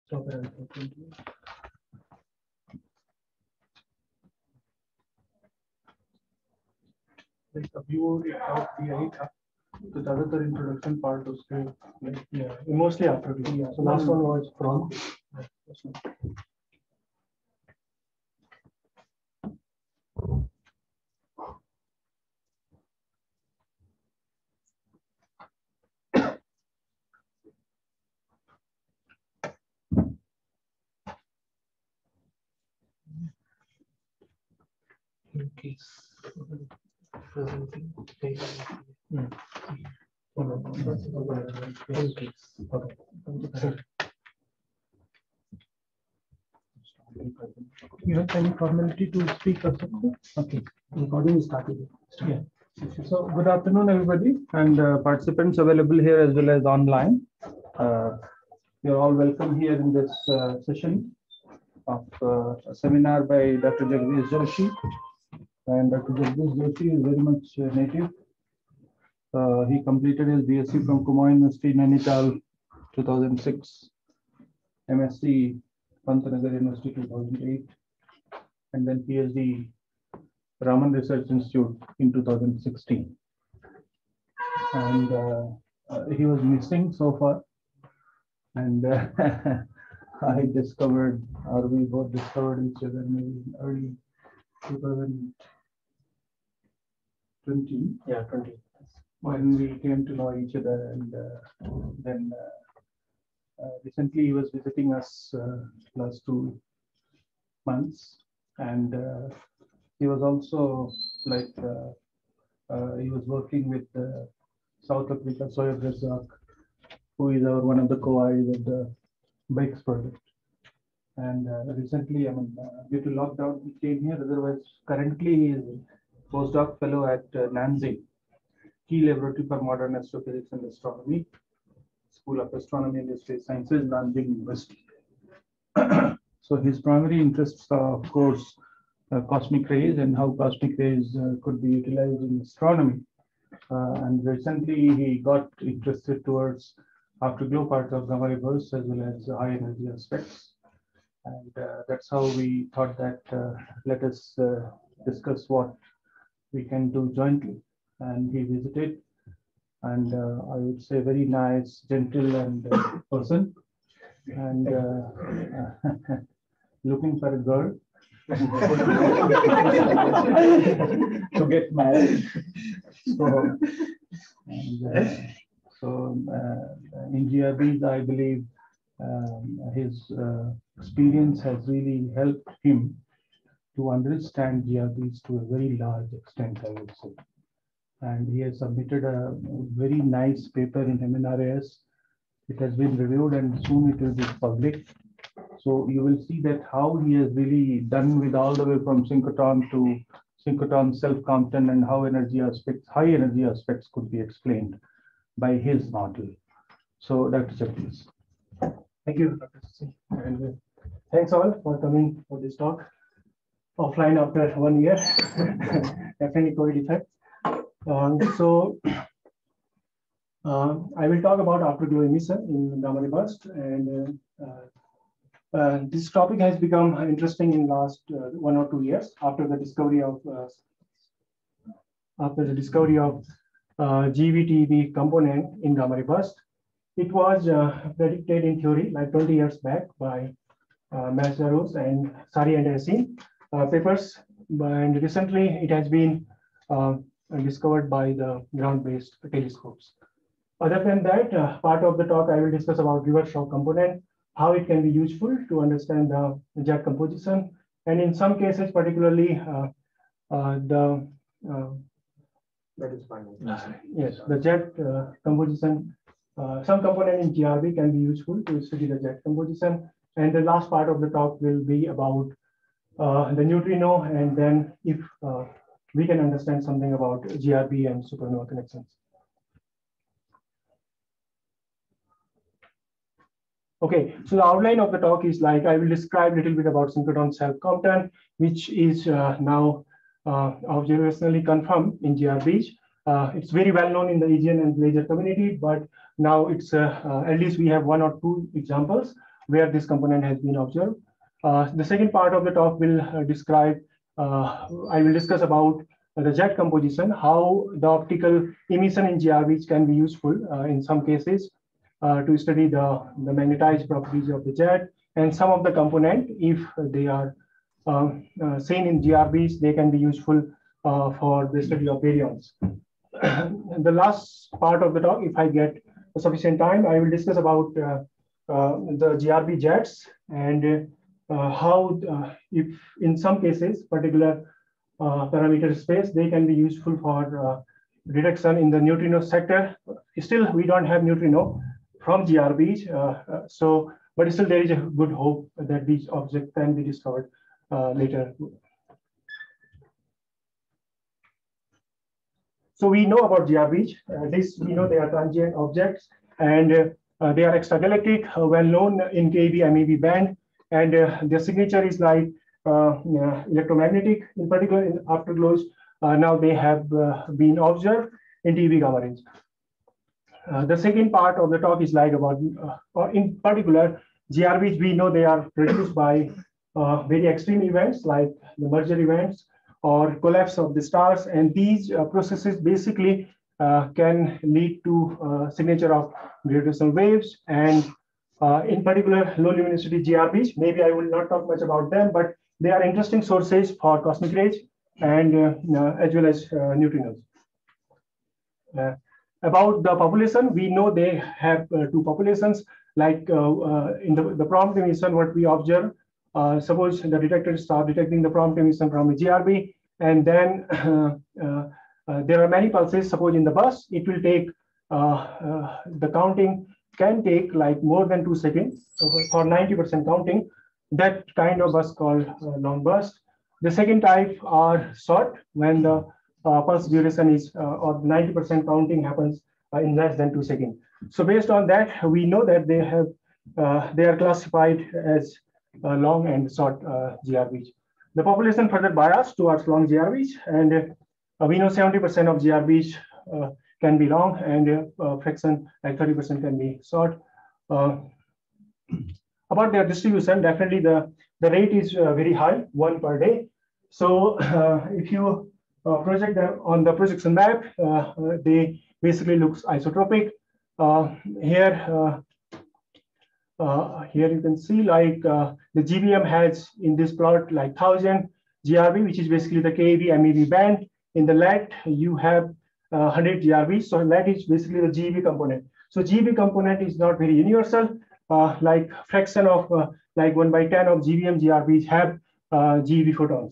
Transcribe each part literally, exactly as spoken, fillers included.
Like a view of the eight, the other introduction part was great. Like, yeah, mostly after the yeah. So last one was from. In case presenting data. Hmm. In case. Okay. You have any formality to speak also? Okay. Recording is started. Yeah. So good afternoon, everybody, and uh, participants available here as well as online. Uh, you're all welcome here in this uh, session of uh, a seminar by Doctor Jagdish Joshi. And Doctor Jagdish Joshi is very much uh, native. Uh, he completed his B S c from Kumaon University, Nainital, two thousand six, M S c Pantnagar University, two thousand eight, and then PhD Raman Research Institute in two thousand sixteen. And uh, uh, he was missing so far. And uh, I discovered, or we both discovered each other maybe in early two thousand twenty. Yeah, twenty. When we came to know each other, and uh, then uh, uh, recently he was visiting us uh, last two months, and uh, he was also like uh, uh, he was working with uh, South Africa Soyab Razak, who is our one of the co-eyes of the Bikes project. And uh, recently, I mean, uh, due to lockdown, he came here. Otherwise, currently he is postdoc fellow at uh, Nanjing, Key Laboratory for Modern Astrophysics and Astronomy, School of Astronomy and Space Sciences, Nanjing University. So his primary interests are, of course, uh, cosmic rays and how cosmic rays uh, could be utilized in astronomy. Uh, and recently, he got interested towards afterglow parts of gamma ray bursts as well as high energy aspects. And uh, that's how we thought that uh, let us uh, discuss what we can do jointly. And he visited, and uh, I would say very nice, gentle, and uh, person, and uh, looking for a girl to get married. So, and, uh, so uh, in G R Bs, I believe um, his uh, experience has really helped him to understand G R Bs to a very large extent, I would say. And he has submitted a very nice paper in M N R A S. It has been reviewed and soon it will be published. So you will see that how he has really done with all the way from synchrotron to synchrotron self-Compton and how energy aspects, high energy aspects could be explained by his model. So Doctor Jagdish. Thank you, Doctor C. And uh, thanks all for coming for this talk. Offline after one year, definitely COVID effect. Um, so uh, I will talk about afterglow emission in gamma ray burst, and uh, uh, this topic has become interesting in last uh, one or two years after the discovery of uh, after the discovery of uh, G V T B component in gamma ray burst. It was uh, predicted in theory like twenty years back by uh, Mazzaros and Sari and Hassin uh, papers, and recently it has been uh, discovered by the ground-based telescopes. Other than that, uh, part of the talk I will discuss about reverse shock component, how it can be useful to understand the jet composition, and in some cases, particularly uh, uh, the uh, that is fine. Yes, the jet uh, composition. Uh, some component in G R B can be useful to study the jet composition, and the last part of the talk will be about uh, the neutrino, and then if uh, we can understand something about G R B and supernova connections. Okay, so the outline of the talk is like I will describe a little bit about synchrotron self-Compton, which is uh, now uh, observationally confirmed in G R Bs. Uh, it's very well known in the Asian and laser community, but now it's uh, uh, at least we have one or two examples where this component has been observed. Uh, the second part of the talk will uh, describe, uh, I will discuss about the jet composition, how the optical emission in G R Bs can be useful uh, in some cases uh, to study the, the magnetized properties of the jet, and some of the component, if they are um, uh, seen in G R Bs, they can be useful uh, for the study of baryons. The last part of the talk, if I get sufficient time, I will discuss about uh, uh, the G R B jets and uh, how, uh, if in some cases, particular uh, parameter space, they can be useful for uh, detection in the neutrino sector. Still, we don't have neutrino from G R Bs, uh, uh, so but still there is a good hope that these objects can be discovered uh, later. So we know about G R Bs. Uh, this we know they are transient objects, and uh, they are extragalactic, uh, well known in K E V M E V band, and uh, their signature is like uh, uh, electromagnetic. In particular, in afterglows, uh, now they have uh, been observed in T E V gamma range. Uh, the second part of the talk is like about, uh, or in particular, G R Bs. We know they are produced by uh, very extreme events like the merger events or collapse of the stars, and these uh, processes basically uh, can lead to uh, signature of gravitational waves, and uh, in particular low luminosity G R Bs. Maybe I will not talk much about them, but they are interesting sources for cosmic rays and uh, uh, as well as uh, neutrinos. Uh, about the population, we know they have uh, two populations, like uh, uh, in the, the prompt emission, what we observe. Uh, suppose the detector start detecting the prompt emission from a G R B, and then uh, uh, uh, there are many pulses. Suppose in the bus, it will take, uh, uh, the counting can take like more than two seconds. So for ninety percent counting, that kind of bus called uh, long burst. The second type are short, when the uh, pulse duration is, uh, or ninety percent counting happens uh, in less than two seconds. So based on that, we know that they have, uh, they are classified as Uh, long and short uh, G R Bs. The population further biased towards long G R Bs, and uh, we know seventy percent of G R Bs uh, can be long, and uh, fraction like thirty percent can be short. Uh, about their distribution, definitely the, the rate is uh, very high, one per day. So uh, if you uh, project them on the projection map, uh, they basically looks isotropic. Uh, here, uh, Uh, here you can see like uh, the G B M has in this plot like one thousand G R B, which is basically the K E V M E V band. In the L E T, you have uh, one hundred G R Bs. So L E T is basically the G B component. So G B component is not very universal. Uh, like fraction of uh, like one by ten of G B M G R Bs have uh, G B photons.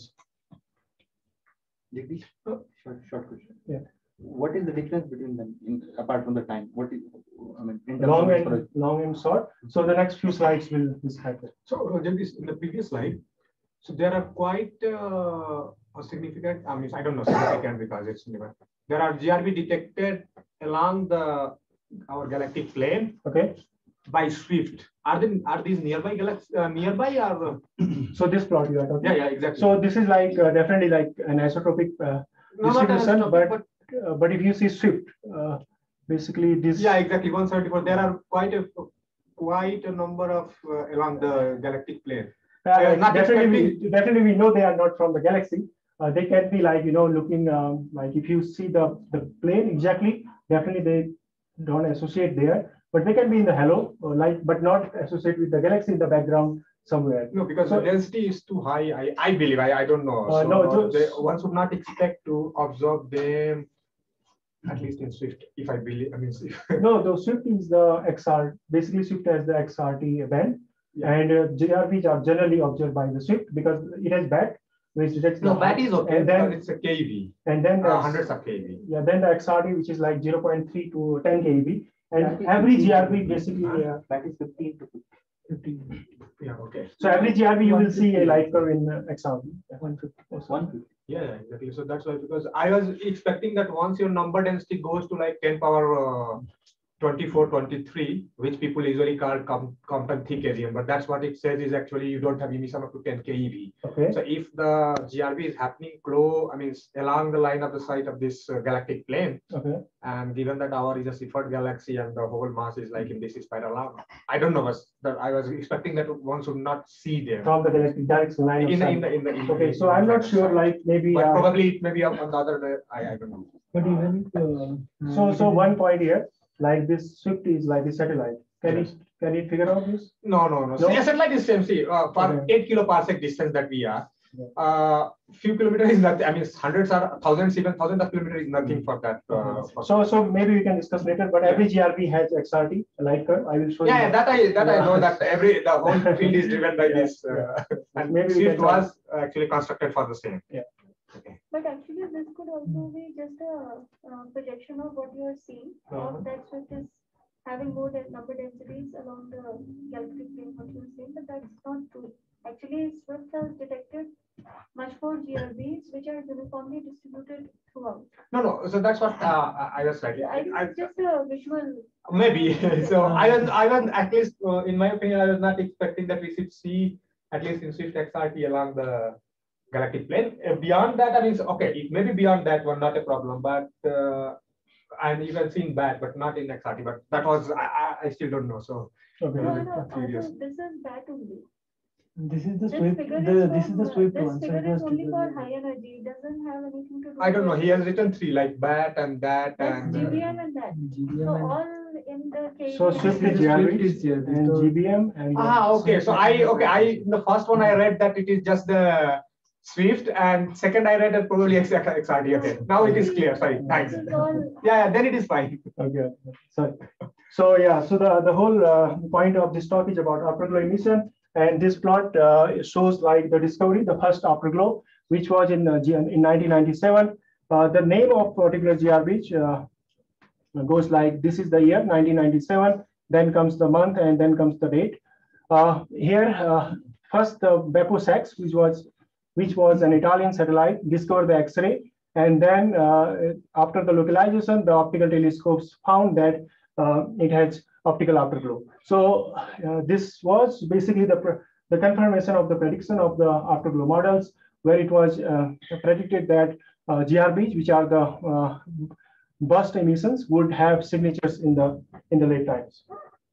Jagdish, short, short question. Yeah. What is the difference between them in, apart from the time? What is, I mean, in long and long and short. So the next few slides will describe that. So Jagdish, in the previous slide, so there are quite uh, a significant. I mean, I don't know significant because it's never. There are G R B detected along the our galactic plane. Okay. By Swift. Are they are these nearby galaxies uh, nearby or? So this plot you are talking. Yeah, yeah, exactly. So this is like uh, definitely like an isotropic uh, no, distribution, not but. but Uh, but if you see Swift, uh, basically this. Yeah, exactly. one seventy-four. There are quite a quite a number of uh, along the galactic plane. Uh, uh, definitely, we, definitely, we know they are not from the galaxy. Uh, they can be like you know looking um, like if you see the the plane exactly. Definitely, they don't associate there, but they can be in the halo, or like but not associate with the galaxy in the background somewhere. No, because so, the density is too high. I I believe. I I don't know. Uh, so no, so, they, one should not expect to observe them. At least in Swift, if I believe, I mean, no, the Swift is the X R. Basically, Swift has the X R T band, yeah. And uh, G R Bs are generally observed by the Swift because it has B A T, which detects. No, B A T is okay, and then it's a K E V. And then uh, hundreds of K E V. Yeah, then the X R T, which is like zero point three to ten K E V, and every G R B basically uh, that is fifteen to fifteen. Yeah, okay. So every G R B you will see a light curve in uh, X R B. one fifty. one fifty. Yeah, exactly. So that's why, because I was expecting that once your number density goes to like ten power uh, twenty-four, twenty-three, which people usually call Com Compton thick area, but that's what it says is actually you don't have emission up to ten K E V. Okay. So if the G R B is happening close, I mean, along the line of the site of this uh, galactic plane, Okay. and given that our is a Seyfert galaxy and the whole mass is like in this spiral arm, I don't know, but that I was expecting that one should not see there. From the galactic direction line. In of the, sun. in the, in the, in the, Okay, so I'm not sure, like maybe. but uh, probably it may be up on the other, I, I don't know. But even if, uh, So, so one point here, like this Swift is like a satellite. Can Yes. it, can it figure out this? No, no, no. No? So yeah, satellite is same. See, uh, for Okay. eight kiloparsec distance that we are, Yeah. uh, few kilometers is nothing. I mean, hundreds or thousands, even thousands of kilometers is nothing for that. Uh, for So, so maybe we can discuss later, but every G R B has X R T, a light curve. I will show you. yeah, yeah, that I that I know Yeah. that every the whole field is driven by Yeah, this, uh, and Maybe we Swift can try. was actually constructed for the same. Yeah. Okay. But actually, this could also be just a uh, projection of what you are seeing. Uh-huh. Of that Swift is having more de- number densities along the galactic plane, what you are saying, but that's not true. Actually, Swift has detected much more G R Bs which are uniformly distributed throughout. No, no. So that's what uh, I I was like. I think I, it's just a visual. Maybe. So I was, I was at least, uh, in my opinion, I was not expecting that we should see at least in Swift X R T along the galactic plane. Uh, beyond that, I mean, so, okay, it may be beyond that one, not a problem, but uh, and you can see in bat, but not in X R T. But that was, I, I, I still don't know. So Okay. No, Yeah. no, Curious. also, this is that only. this is the This Swift, figure the, is this is the from, Swift this one. So figure it is was only for triggered. high energy. It doesn't have anything to do. I don't know. with- He has written three, like bat and that That's and. G B uh, M and that. G B M So and- all in the K. So V Swift and- is G R Swift B is here. and So- G B M and. Ah, okay. So I, okay, I, in the first one I read that it is just the Swift, and second I read that probably X R T. Okay, now it is clear. Sorry, thanks. This is all. Yeah, yeah, then it is fine. Okay, sorry. So yeah, so the, the whole uh, point of this talk is about afterglow emission. And this plot uh, shows like the discovery, the first afterglow, which was in, uh, G- in nineteen ninety-seven. Uh, the name of particular G R B uh, goes like, this is the year nineteen ninety-seven, then comes the month, and then comes the date. Uh, here, uh, first the Beppo Sachs, which was which was an Italian satellite, discovered the X-ray. And then uh, after the localization, the optical telescopes found that uh, it has optical afterglow. So uh, this was basically the, pr- the confirmation of the prediction of the afterglow models, where it was uh, predicted that uh, G R Bs, which are the uh, burst emissions, would have signatures in the in the late times.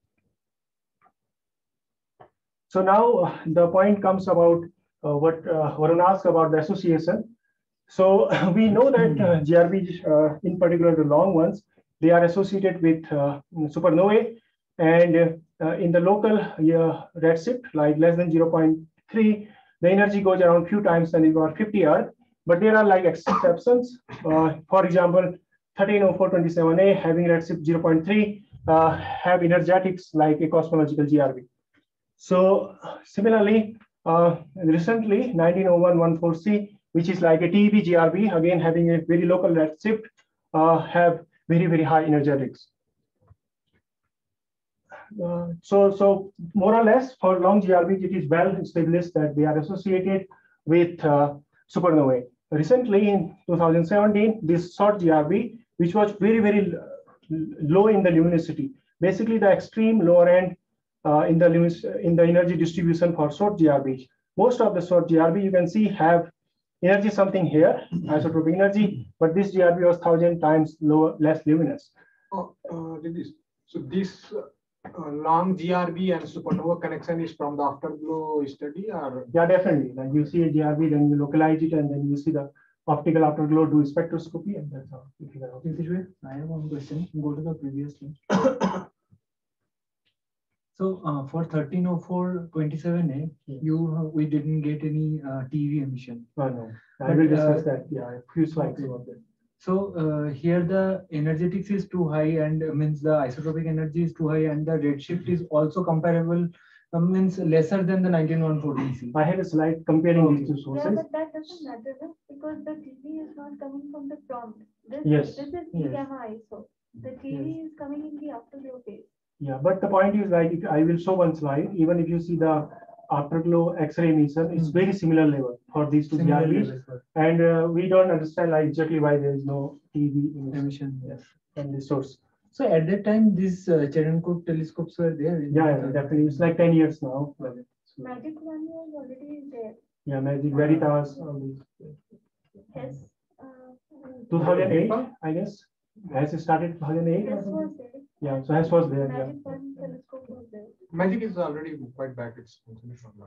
So now uh, the point comes about uh, what uh, Varun asked about the association. So we know that uh, G R Bs, uh, in particular the long ones, they are associated with uh, supernovae, and uh, in the local uh, redshift, like less than zero point three, the energy goes around few times than about fifty Earth. But there are like exceptions. Uh, for example, thirteen oh four twenty-seven A having redshift zero point three uh, have energetics like a cosmological G R B. So similarly, uh, recently nineteen oh one fourteen C, which is like a T E V G R B, again having a very local redshift, uh, have very, very high energetics. Uh, so, so more or less for long G R Bs, it is well established that they are associated with uh, supernovae. Recently in two thousand seventeen, this short G R B, which was very, very low in the luminosity, basically the extreme lower end uh, in the in the energy distribution for short G R Bs. Most of the short G R B you can see have energy something here, isotropic energy, but this G R B was thousand times lower, less luminous. Oh, uh, did this. So this uh, long G R B and supernova connection is from the afterglow study, or Yeah, definitely. Like you see a G R B, then you localize it, and then you see the optical afterglow, do spectroscopy, and that's how you figure out. I have one question. Go to the previous slide. So uh, for thirteen oh four twenty-seven A, Yes. you uh, we didn't get any uh, T V emission. No, no. I But, will discuss uh, that. Yeah, a few slides okay. about that. So uh, here the energetics is too high, and uh, means the isotopic energy is too high, and the redshift is also comparable, uh, means lesser than the nineteen fourteen C. I had a slide comparing Okay. these two Yeah, sources. but that doesn't matter, no? Because the T V is not coming from the prompt. This, Yes, this is yes. E gamma I S O. The T V is coming in the afterglow phase. Yeah, but the point is like, if I will show one slide, even if you see the afterglow X-ray emission, it's Mm. very similar level for these two G R Similar Bs. level for And uh, we don't understand like exactly why there is no T V emission emission. yes, from the source. So at that time, these uh, Cherenkov telescopes were there. in Yeah, the- yeah, definitely. It's like ten years now. Magic one was already there. Yeah, Magic Veritas. all these. Hess, uh, two thousand eight, I guess. Has it started two thousand eight? Hess was there. Yeah, so Hess was there. Yeah. Magic one telescope was there. Magic is already quite back. It's finished on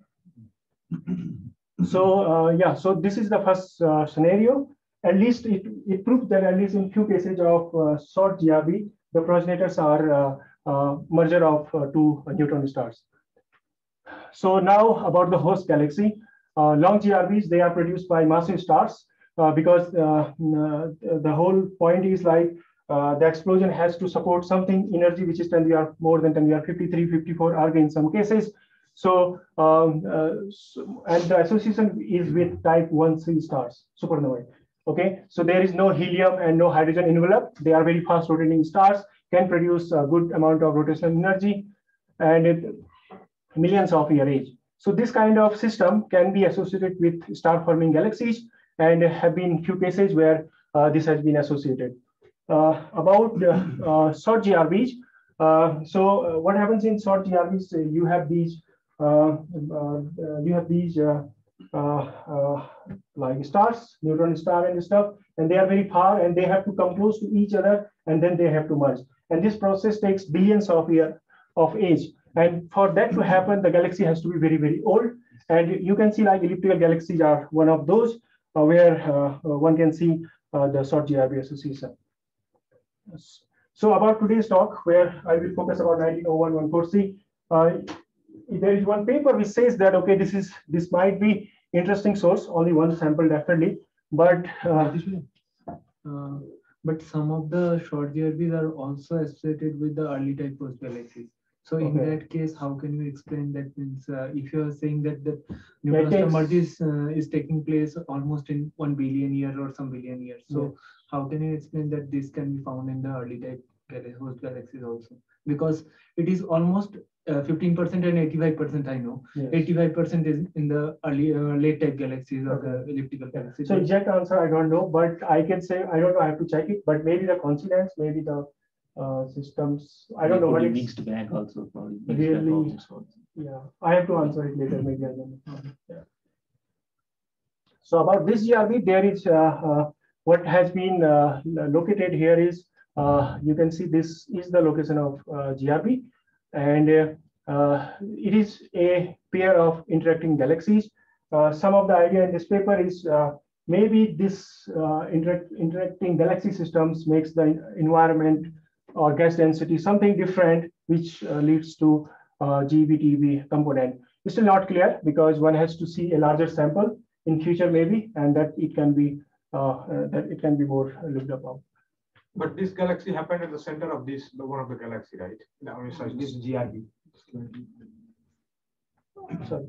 that. So uh, yeah, so this is the first uh, scenario. At least it, it proves that at least in few cases of uh, short G R B, the progenitors are uh, uh, merger of uh, two neutron stars. So now about the host galaxy, uh, long G R Bs, they are produced by massive stars uh, because uh, uh, the whole point is like uh, the explosion has to support something energy which is ten to the power more than ten to the power fifty-three, fifty-four arg in some cases. So, um, uh, so, and the association is with type one C stars, supernovae. Okay, so there is no helium and no hydrogen envelope. They are very fast rotating stars, can produce a good amount of rotational energy, and it, millions of year age. So this kind of system can be associated with star-forming galaxies, and have been few cases where uh, this has been associated. Uh, about uh, uh, short G R Bs. Uh, so uh, what happens in short G R Bs? Uh, you have these. Uh, uh, you have these. Uh, Uh, uh, like stars, neutron star and stuff, and they are very far and they have to come close to each other and then they have to merge. And this process takes billions of years of age. And for that to happen, the galaxy has to be very, very old. And you can see like elliptical galaxies are one of those uh, where uh, one can see uh, the short G R B association. So about today's talk, where I will focus about nineteen oh one one four C. Uh, there is one paper which says that okay, this is this might be interesting source, only one sample definitely, but uh, uh, but some of the short G R Bs are also associated with the early type host galaxies. So in Okay. that case, how can you explain that? Means uh, if you are saying that the neutron star takes- merge is, uh, is taking place almost in one billion years or some billion years. So Yeah. how can you explain that this can be found in the early type gal- host galaxies also? Because it is almost uh, fifteen percent and eighty-five percent I know. yes. eighty-five percent is in the early uh, late type galaxies or the Okay. elliptical Yeah. galaxies. So exact answer I don't know, but I can say I don't know. I have to check it, but maybe the coincidence, maybe the uh, systems. I don't know what it's mixed bag also probably. mixed bag Really? objects also. Yeah, I have to answer it later. Maybe I don't know. Yeah. So about this G R B, there is uh, uh, what has been uh, located here is uh, you can see this is the location of uh, G R B, and uh, uh, it is a pair of interacting galaxies. Uh, some of the idea in this paper is uh, maybe this uh, interact, interacting galaxy systems makes the environment or gas density something different, which uh, leads to uh, G B T B component. It's still not clear because one has to see a larger sample in future maybe, and that it can be uh, uh, that it can be more looked upon. But this galaxy happened at the center of this, the one of the galaxy, right? No, I mean, sorry, this G R B. Sorry.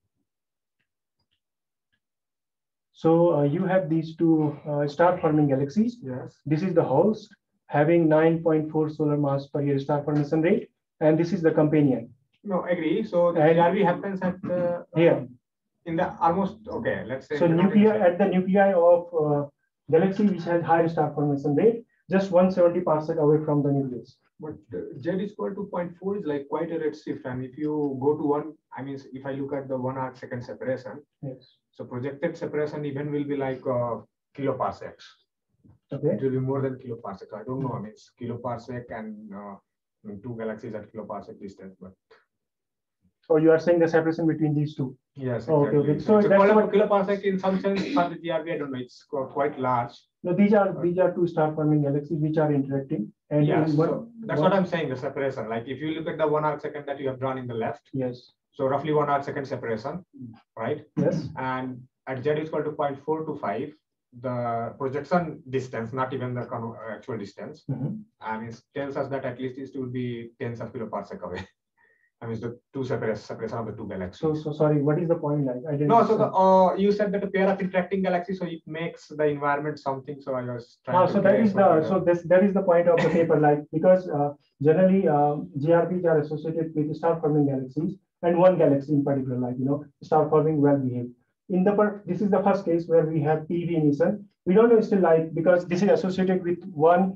So uh, you have these two uh, star-forming galaxies. Yes. This is the host having nine point four solar mass per year star formation rate, and this is the companion. No, agree. So the And- G R B happens at the Here. in the almost okay. Let's say So not in nuclei the- at the nuclei of uh, galaxy which has higher star formation rate, just one hundred seventy parsec away from the nucleus. But uh, Z is equal to two point four is like quite a redshift, and if you go to one, I mean, if I look at the one arc second separation, Yes. so projected separation even will be like uh, kiloparsecs. Okay. It will be more than kiloparsec. I don't know. I mean, it's kiloparsec and uh, I mean, two galaxies at kiloparsec distance, but So you are saying the separation between these two. yes, Oh, okay, exactly. okay. So, So so that's kilo- what- kiloparsec in some sense for the G R B, I don't know. It's qu- quite large. No, these are these are two star forming galaxies which are interacting. And Yeah, in so one, that's one- what I'm saying. The separation. Like if you look at the one arc second that you have drawn in the left, Yes. so roughly one arc second separation, right? Yes. And at Z is equal to zero point four to five, the projection distance, not even the con- actual distance, Mhm. I mean, tells us that at least it will be tens of kiloparsec away. I mean, the two separation, separation of the two galaxies. So so sorry. What is the point like? I didn't. no, so the, understand. uh, you said that a pair of interacting galaxies, so it makes the environment something. So I was trying Ah, to so that guess is the whether- so this that is the point of the paper, like because uh, generally uh, G R Bs are associated with star forming galaxies and one galaxy in particular, like you know, star forming well behaved. In the part, this is the first case where we have P V emission. We don't know still like because this is associated with one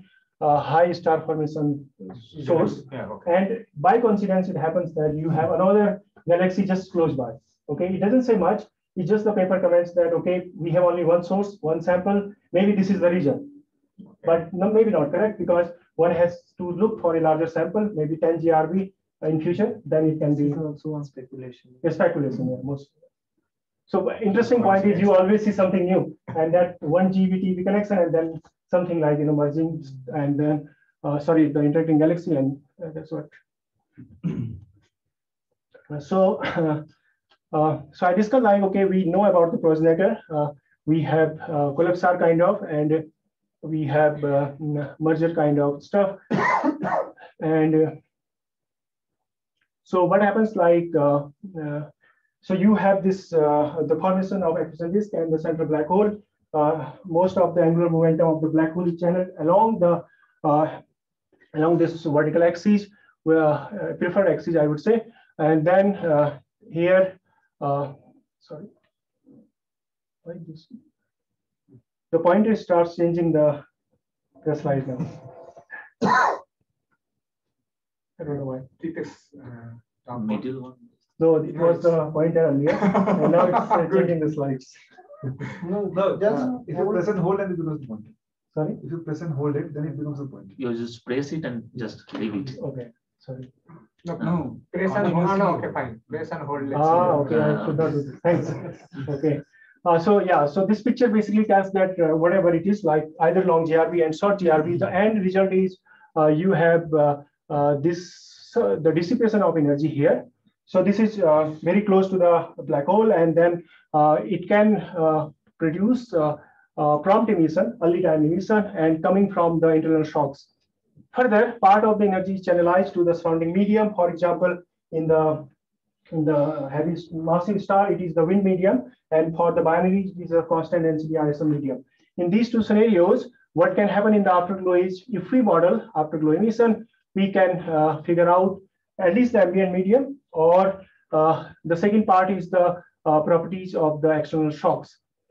uh, high star formation source. Yeah, okay. And by coincidence, it happens that you have another galaxy just close by. Okay, it doesn't say much. It's just the paper comments that, okay, we have only one source, one sample. Maybe this is the region. But no, maybe not correct, because one has to look for a larger sample, maybe ten G R B in fusion, then it can be This is also one speculation. a speculation. Yeah, most. So interesting point is you always see something new, and that one G B T V connection, and then something like, you know, merging, and then uh, sorry, the interacting galaxy, and uh, that's what. so, uh, uh, so I discussed like, okay, we know about the progenitor. Uh, we have uh, collapsar kind of, and we have uh, merger kind of stuff, and uh, so what happens like. Uh, uh, So you have this, uh, the formation of accretion disk and the central black hole. Uh, most of the angular momentum of the black hole is channeled along the uh, along this vertical axis, where uh, preferred axis, I would say. And then uh, here, uh, sorry, why this? The pointer starts changing the the slide now. I don't know why. It is, uh, top Middle one. No, it was the pointer earlier, and now it's uh, changing the slides. No, no, just if you press and hold, then it becomes the point. Sorry. If you press and hold it, then it becomes the point. You just press it and just leave it. Okay, sorry. No, No. press and hold. No, okay, fine. Press and hold. Let's Ah, see. okay, I should not do this. Thanks. Okay. Uh, so yeah, so this picture basically tells that uh, whatever it is, like either long G R B and short G R B, the end result is uh, you have uh, uh, this uh, the dissipation of energy here. So this is uh, very close to the black hole, and then uh, it can uh, produce uh, uh, prompt emission, early time emission, and coming from the internal shocks. Further, part of the energy is channelized to the surrounding medium. For example, in the in the heavy massive star, it is the wind medium, and for the binary, it is a constant density I S M medium. In these two scenarios, what can happen in the afterglow is, if we model afterglow emission, we can uh, figure out at least the ambient medium, or uh, the second part is the uh, properties of the external shocks.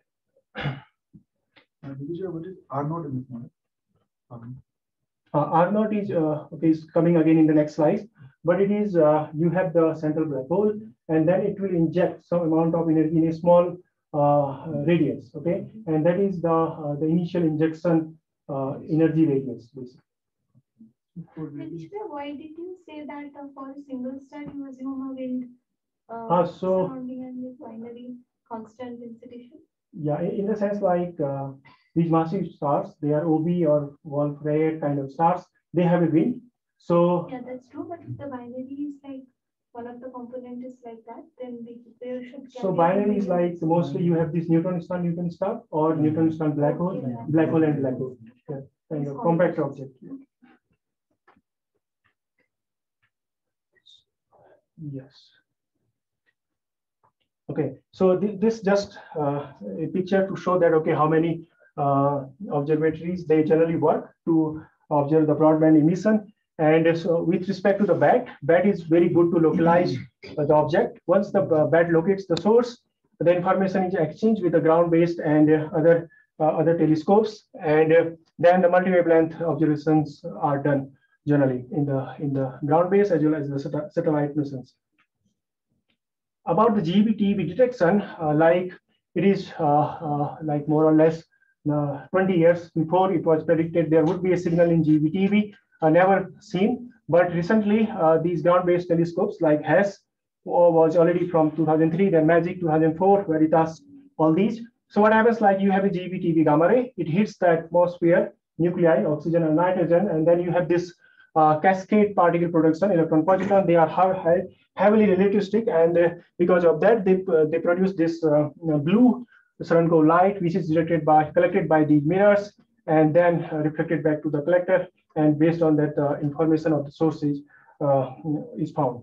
Uh, what is R naught in this model? Um, Uh, R naught is, uh, is coming again in the next slide, but it is, uh, you have the central black hole, and then it will inject some amount of energy in a small uh, radius, okay? And that is the, uh, the initial injection uh, energy radius, basically. Vishnu, why did you say that uh, for a single star you assume a wind uh, Ah, so- surrounding and this binary constant density? Yeah, in in the sense like uh, these massive stars, they are O B or Wolf-Rayet kind of stars. They have a wind. So Yeah, that's true. But if the binary is like one of the component is like that, then we, there should. so binary is like mostly you have this neutron star, neutron star, or neutron star black hole, black hole and black hole. Yeah, kind of compact object. Yes. Okay, so th this just uh, a picture to show that, okay, how many uh, observatories they generally work to observe the broadband emission. And so with respect to the B A T, B A T is very good to localize uh, the object. Once the uh, B A T locates the source, the information is exchanged with the ground-based and uh, other uh, other telescopes, and uh, then the multi-wavelength observations are done generally in the in the ground-based as well as the sat satellite missions. About the G B T V detection, uh, like it is uh, uh, like more or less uh, twenty years before it was predicted there would be a signal in G B T V, uh, never seen. But recently, uh, these ground-based telescopes like H E S uh, was already from two thousand three, then MAGIC two thousand four, Veritas, all these. So what happens, like you have a G B T V gamma ray, it hits the atmosphere, nuclei, oxygen and nitrogen, and then you have this uh, cascade particle production, electron positron. They are high, heavily relativistic, and uh, because of that, they uh, they produce this uh, blue Cherenkov light, which is directed by collected by these mirrors, and then uh, reflected back to the collector. And based on that, uh, information of the sources uh, is found.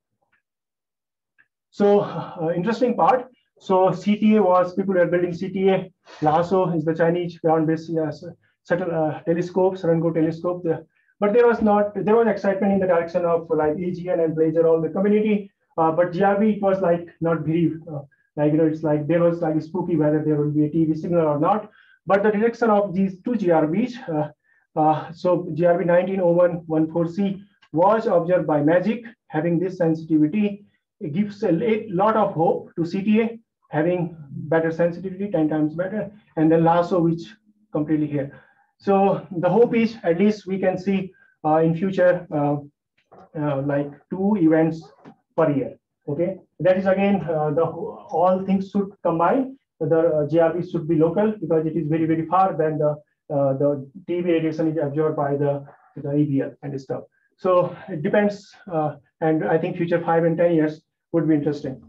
So uh, interesting part. So C T A was, people were building C T A. LHAASO is the Chinese ground-based uh, shuttle uh, telescope, Cherenkov telescope. The, but there was not, there was excitement in the direction of like A G N and Blazer, all the community. Uh, but G R B, it was like not very, uh, like, you know, it's like there was like spooky whether there would be a T V signal or not. But the detection of these two G R Bs, uh, Uh, so G R B nineteen oh one fourteen C was observed by MAGIC, having this sensitivity. It gives a lot of hope to C T A, having better sensitivity, ten times better, and then LASO, which completely here. So the hope is at least we can see uh, in future uh, uh, like two events per year. Okay, that is again uh, the all things should combine. The uh, G R B should be local because it is very very far than the uh, the T V radiation is absorbed by the the E B L and stuff. So it depends, uh, and I think future five and ten years would be interesting.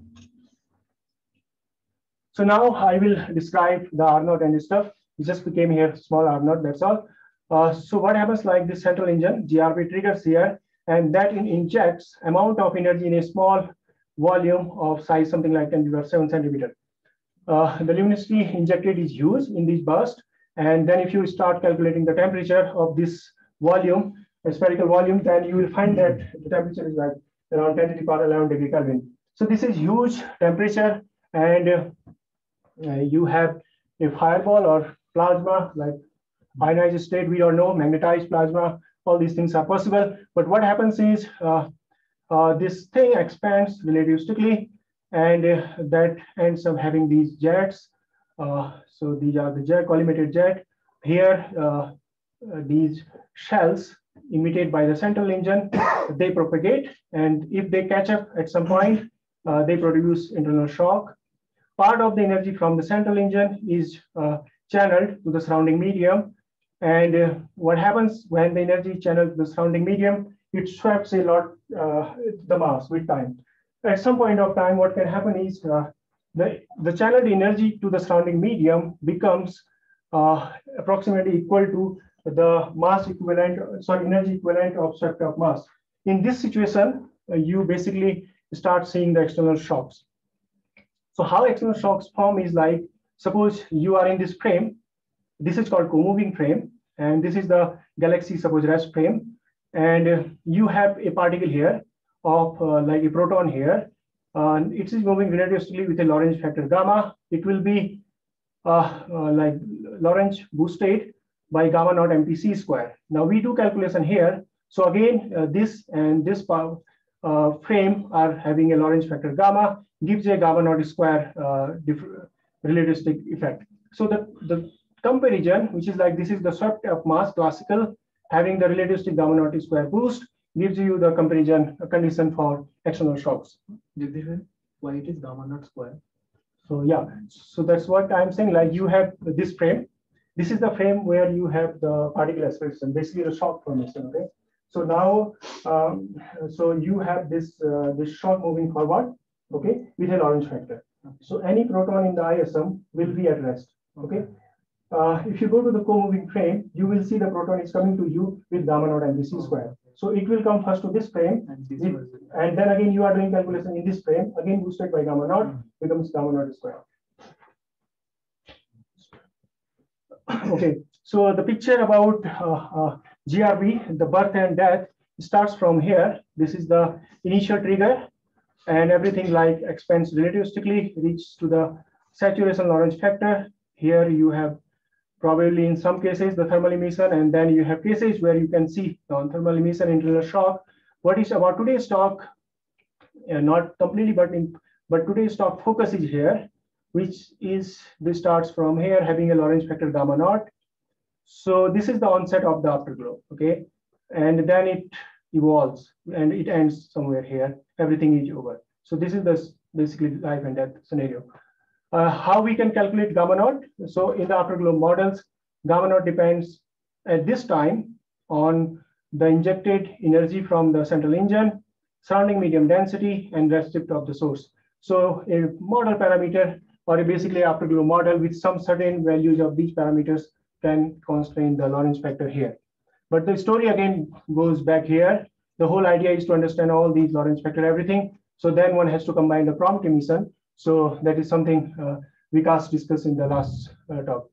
So now I will describe the R naught and stuff. It just became here small R naught, that's all. Uh, so what happens like this central engine, G R B triggers here, and that in injects amount of energy in a small volume of size something like ten to the power seven centimeter. Uh, the luminosity injected is huge in this burst, and then if you start calculating the temperature of this volume, a spherical volume, then you will find that the temperature is like around ten to the power eleven degree Kelvin. So this is huge temperature, and uh, uh, you have a fireball or plasma like ionized state, we don't know, magnetized plasma, all these things are possible. But what happens is uh, uh, this thing expands relativistically, and uh, that ends up having these jets. Uh, so these are the jet, collimated jet. Here, uh, uh, these shells emitted by the central engine, they propagate, and if they catch up at some point, uh, they produce internal shock. Part of the energy from the central engine is uh, channeled to the surrounding medium. And uh, what happens when the energy channeled to the surrounding medium, it swaps a lot uh, the mass with time. At some point of time, what can happen is uh, the, the channeled energy to the surrounding medium becomes uh, approximately equal to the mass equivalent, sorry, energy equivalent of swept up mass. In this situation, uh, you basically start seeing the external shocks. So how external shocks form is like, suppose you are in this frame. This is called co-moving frame, and this is the galaxy, suppose rest frame, and uh, you have a particle here of uh, like a proton here. Uh, it is moving relativistically with a Lorentz factor gamma. It will be uh, uh, like Lorentz boosted by gamma naught M P C square. Now we do calculation here. So again, uh, this and this part, uh, frame are having a Lorentz factor gamma, gives a gamma naught square uh, relativistic effect. So the, the comparison, which is like this is the swept up mass classical, having the relativistic gamma naught square boost, gives you the comparison condition for external shocks. Why it is gamma naught square? So yeah, so that's what I'm saying. Like you have this frame. This is the frame where you have the particle acceleration, basically the shock formation. Okay. So now, um, so you have this uh, this shock moving forward. Okay, with a Lorentz factor. So any proton in the I S M will be at rest. Okay. Uh, if you go to the co-moving frame, you will see the proton is coming to you with gamma naught M P C square. So it will come first to this frame, and, this with, and then again you are doing calculation in this frame, again boosted by gamma naught, becomes gamma naught square. Okay, so the picture about uh, uh, G R B, the birth and death, starts from here. This is the initial trigger, and everything like expands relativistically, reaches to the saturation Lorentz factor. Here you have probably in some cases the thermal emission, and then you have cases where you can see non-thermal emission, internal shock. What is about today's talk, uh, not completely, but in but today's talk focus is here, which is this starts from here having a Lorentz factor gamma naught. So this is the onset of the afterglow, okay, and then it evolves and it ends somewhere here. Everything is over. So this is the basically life and death scenario. Uh, how we can calculate gamma naught? So in the afterglow models, gamma naught depends at this time on the injected energy from the central engine, surrounding medium density, and redshift of the source. So a model parameter or a basically afterglow model with some certain values of these parameters can constrain the Lorentz factor here. But the story again goes back here. The whole idea is to understand all these Lorentz factor, everything. So then one has to combine the prompt emission. So that is something uh, Vikas discussed in the last uh, talk.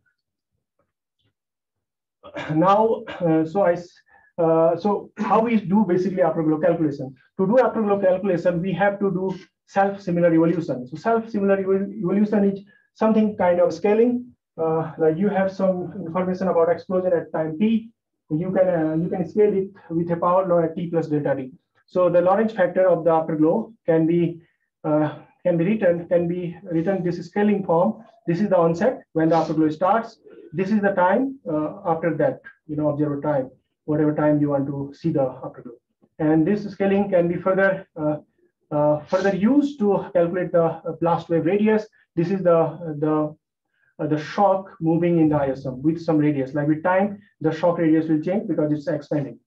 Now, uh, so I, uh, so how we do basically afterglow calculation. To do afterglow calculation, we have to do self-similar evolution. So self-similar evolution is something kind of scaling. Uh, like you have some information about explosion at time t, you can uh, you can scale it with a power law at T plus delta T. So the Lorentz factor of the afterglow can be uh, can be written can be written this scaling form. This is the onset when the afterglow starts. This is the time uh, after that, you know, observer time, whatever time you want to see the afterglow. And this scaling can be further uh, uh, further used to calculate the blast wave radius. This is the the uh, the shock moving in the I S M with some radius. Like with time, the shock radius will change because it's expanding.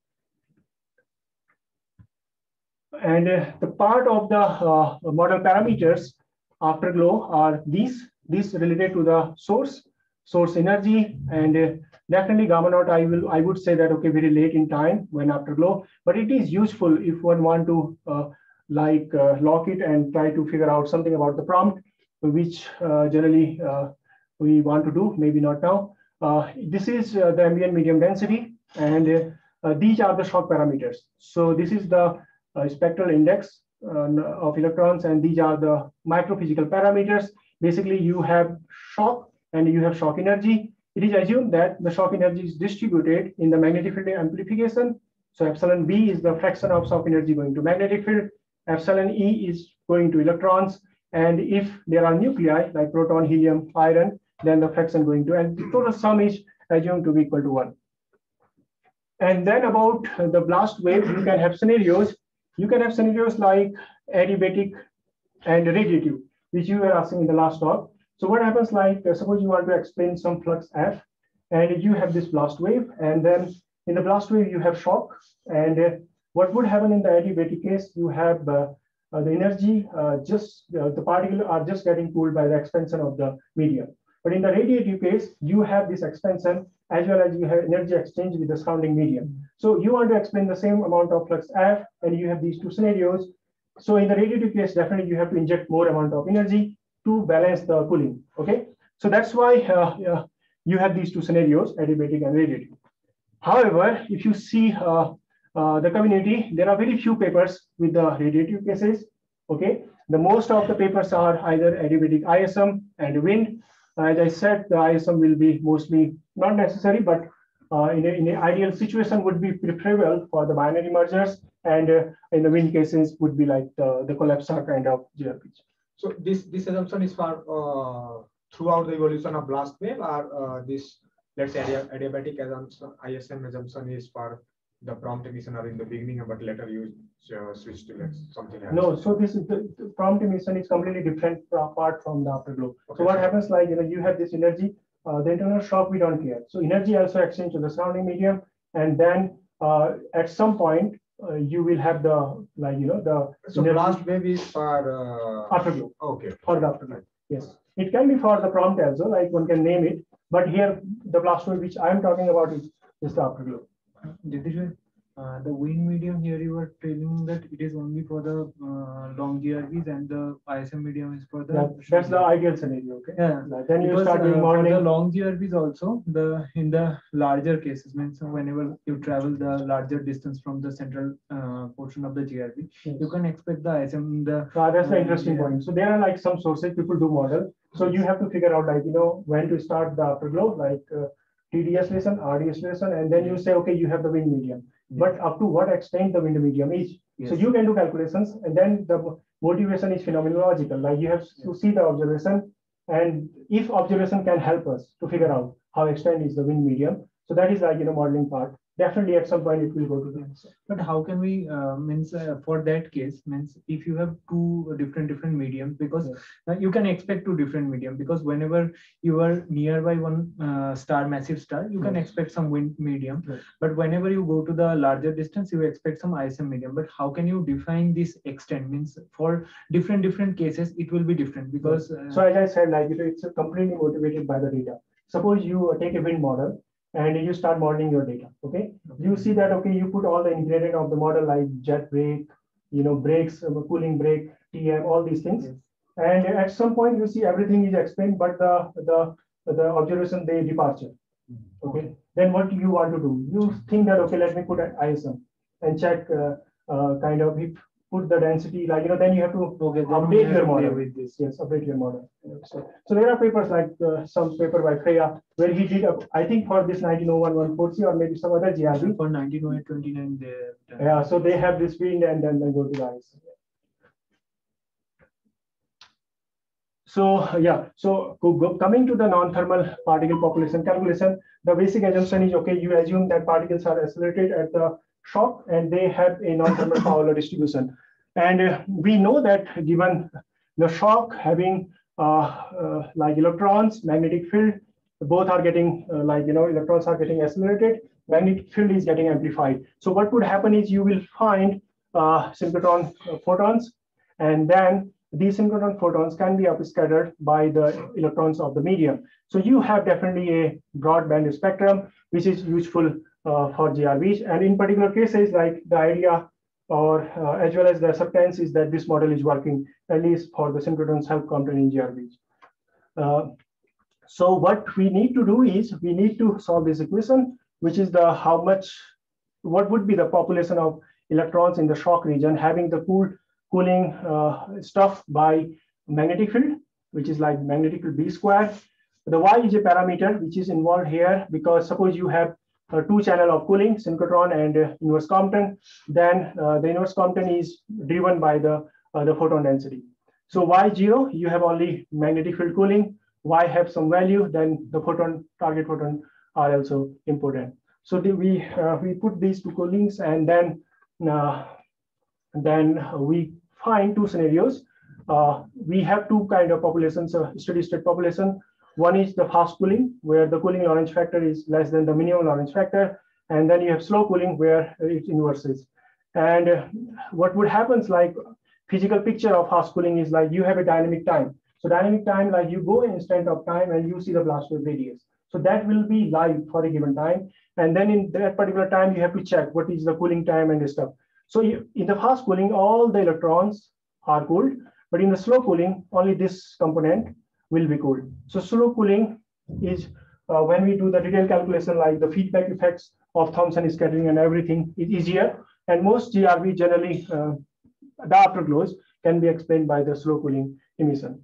And uh, the part of the uh, model parameters afterglow are these. These related to the source, source energy, and uh, definitely gamma naught. I will I would say that okay, very late in time when afterglow, but it is useful if one want to uh, like uh, lock it and try to figure out something about the prompt, which uh, generally uh, we want to do. Maybe not now. Uh, this is uh, the ambient medium density, and uh, uh, these are the shock parameters. So this is the uh, spectral index uh, of electrons, and these are the microphysical parameters. Basically, you have shock and you have shock energy. It is assumed that the shock energy is distributed in the magnetic field amplification. So epsilon B is the fraction of shock energy going to magnetic field. Epsilon E is going to electrons. And if there are nuclei like proton, helium, iron, then the fraction going to, and the total sum is assumed to be equal to one. And then about the blast wave, you can have scenarios. You can have scenarios like adiabatic and radiative, which you were asking in the last talk. So what happens like, uh, suppose you want to explain some flux F, and you have this blast wave, and then in the blast wave, you have shock. And uh, what would happen in the adiabatic case, you have uh, uh, the energy, uh, just uh, the particles are just getting cooled by the expansion of the medium. But in the radiative case, you have this expansion as well as you have energy exchange with the surrounding medium. So you want to explain the same amount of flux F, and you have these two scenarios. So in the radiative case, definitely you have to inject more amount of energy to balance the cooling. Okay, so that's why uh, uh, you have these two scenarios, adiabatic and radiative. However, if you see uh, uh, the community, there are very few papers with the radiative cases. Okay, the most of the papers are either adiabatic I S M and wind. As I said, the I S M will be mostly not necessary, but uh, in, a, in an ideal situation would be preferable for the binary mergers, and uh, in the wind cases would be like the, the collapsar kind of G R P. So this this assumption is for uh, throughout the evolution of blast wave, or uh, this, let's say adiabatic assumption, I S M assumption is for the prompt emission or in the beginning, but later you uh, switch to like something else. No, so this is the, the prompt emission is completely different apart from the afterglow. Okay, so what sure. happens like, you know, you have this energy, uh, the internal shock, we don't care. So energy also exchange to the surrounding medium, and then uh, at some point uh, you will have the, like, you know, the So energy blast wave is for uh, afterglow. Okay. For the afterglow. Yes, it can be for the prompt also, like one can name it, but here the blast wave which I am talking about is, is the afterglow. Jagdish, uh, the wind medium here, you were telling that it is only for the uh, long G R Bs, and the I S M medium is for the. That, that's the ideal scenario. Okay. Yeah. Like, then you Because, start doing uh, for modeling. the long G R Bs also, the in the larger cases, means whenever you travel the larger distance from the central uh, portion of the G R B, Yes. you can expect the I S M. The Uh, that's the uh, interesting yeah. point. So there are like some sources people do model. So you have to figure out like, you know, when to start the afterglow, like uh, T D S lesson, R D S lesson, and then you say, okay, you have the wind medium. Yeah. But up to what extent the wind medium is. So Yes. you can do calculations, and then the motivation is phenomenological. Like you have to see the observation, and if observation can help us to figure out how extent is the wind medium. So that is like, you know, modeling part. Definitely at some point it will go to the answer. But how can we uh, means uh, for that case, means if you have two different different mediums, because Yes. uh, you can expect two different medium, because whenever you are nearby one uh, star, massive star, you can Yes. expect some wind medium. Yes. But whenever you go to the larger distance, you expect some I S M medium. But how can you define this extent? Means for different different cases, it will be different, because uh, So as I said, like, you know, it's completely motivated by the data. Suppose you take a wind model and you start modeling your data. Okay, you see that okay, you put all the ingredient of the model like jet brake, you know, brakes, uh, cooling brake, T M, all these things. Yes. And at some point you see everything is explained, but the the the observation they departure. Okay, then what do you want to do? You think that okay, let me put an I S M and check uh, uh, kind of if put the density, like, you know, then you have to Okay, then we update have your to play model. with this. Yes, update your model. So, so there are papers like uh, some paper by Freya where he did, a, I think for this nineteen oh one one forty or maybe some other G R B. For nineteen oh eight twenty-nine, they have done. Yeah, so they have this wind and then they go to the ice. So yeah, so go, go, coming to the non-thermal particle population calculation, the basic assumption is, okay, you assume that particles are accelerated at the shock and they have a non-thermal power distribution. And uh, we know that given the shock having uh, uh, like electrons, magnetic field, both are getting uh, like, you know, electrons are getting accelerated, magnetic field is getting amplified. So what would happen is you will find uh, synchrotron uh, photons, and then these synchrotron photons can be upscattered by the electrons of the medium. So you have definitely a broadband spectrum, which is useful uh, for G R Bs. And in particular cases, like the idea or uh, as well as the acceptance is that this model is working, at least for the synchrotron self-compton in G R Bs. Uh, so what we need to do is we need to solve this equation, which is the how much, what would be the population of electrons in the shock region having the cooled cooling uh, stuff by magnetic field, which is like magnetic field B squared. The Y is a parameter which is involved here because suppose you have a two channel of cooling, synchrotron and uh, inverse Compton, then uh, the inverse Compton is driven by the, uh, the photon density. So Y zero, you have only magnetic field cooling, Y have some value, then the photon, target photon are also important. So the, we, uh, we put these two coolings and then uh, then we find two scenarios. Uh, we have two kind of populations, uh, steady state population. One is the fast cooling, where the cooling Lorentz factor is less than the minimum Lorentz factor. And then you have slow cooling, where it inverses. And uh, what would happen is like physical picture of fast cooling is like you have a dynamic time. So dynamic time, like you go instant of time and you see the blast wave radius. So that will be live for a given time. And then in that particular time, you have to check what is the cooling time and stuff. So you, in the fast cooling, all the electrons are cooled, but in the slow cooling, only this component will be cooled. So slow cooling is uh, when we do the detailed calculation, like the feedback effects of Thomson scattering and everything is easier. And most G R B generally, uh, the afterglows can be explained by the slow cooling emission.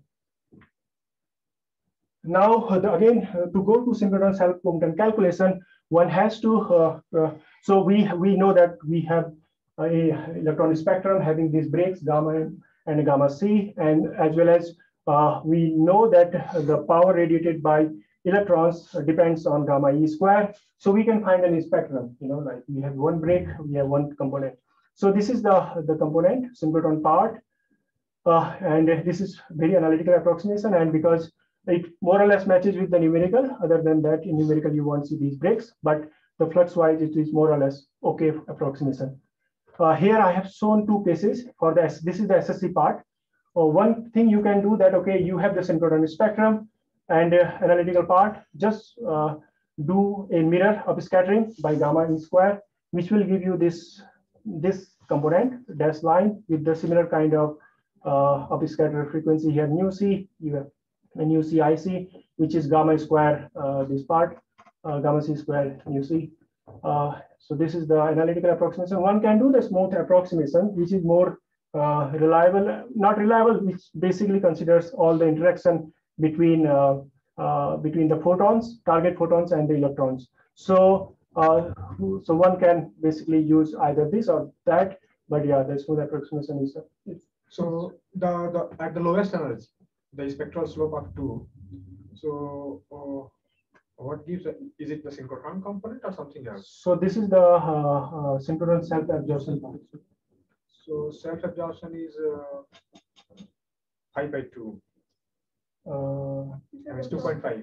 Now, uh, the, again, uh, to go to synchrotron self-Compton calculation, one has to, uh, uh, so we, we know that we have a electron spectrum having these breaks, gamma and gamma C, and as well as uh, we know that the power radiated by electrons depends on gamma E square. So we can find an spectrum, you know, like we have one break, we have one component. So this is the, the component, synchrotron part. Uh, and this is very analytical approximation. And because it more or less matches with the numerical, other than that in numerical, you won't see these breaks, but the flux wise, it is more or less okay approximation. Uh, here I have shown two cases for this. This is the S S C part. Uh, one thing you can do that, okay, you have the synchrotron spectrum and uh, analytical part, just uh, do a mirror upscattering by gamma E square, which will give you this, this component, dash line with the similar kind of uh, upscatter frequency here, nu C, you have a nu C I C, which is gamma square, uh, this part, uh, gamma C square nu C. Uh, so this is the analytical approximation. One can do the smooth approximation, which is more uh, reliable, not reliable, which basically considers all the interaction between uh, uh, between the photons, target photons, and the electrons. So uh, so one can basically use either this or that. But yeah, the smooth approximation is. Uh, so the the at the lowest energy, the spectral slope of two. So. Uh, What gives it? Is it the synchrotron component or something else? So this is the uh, uh, synchrotron self-absorption part. So self-absorption is uh, five by two. Uh, And it's two point five.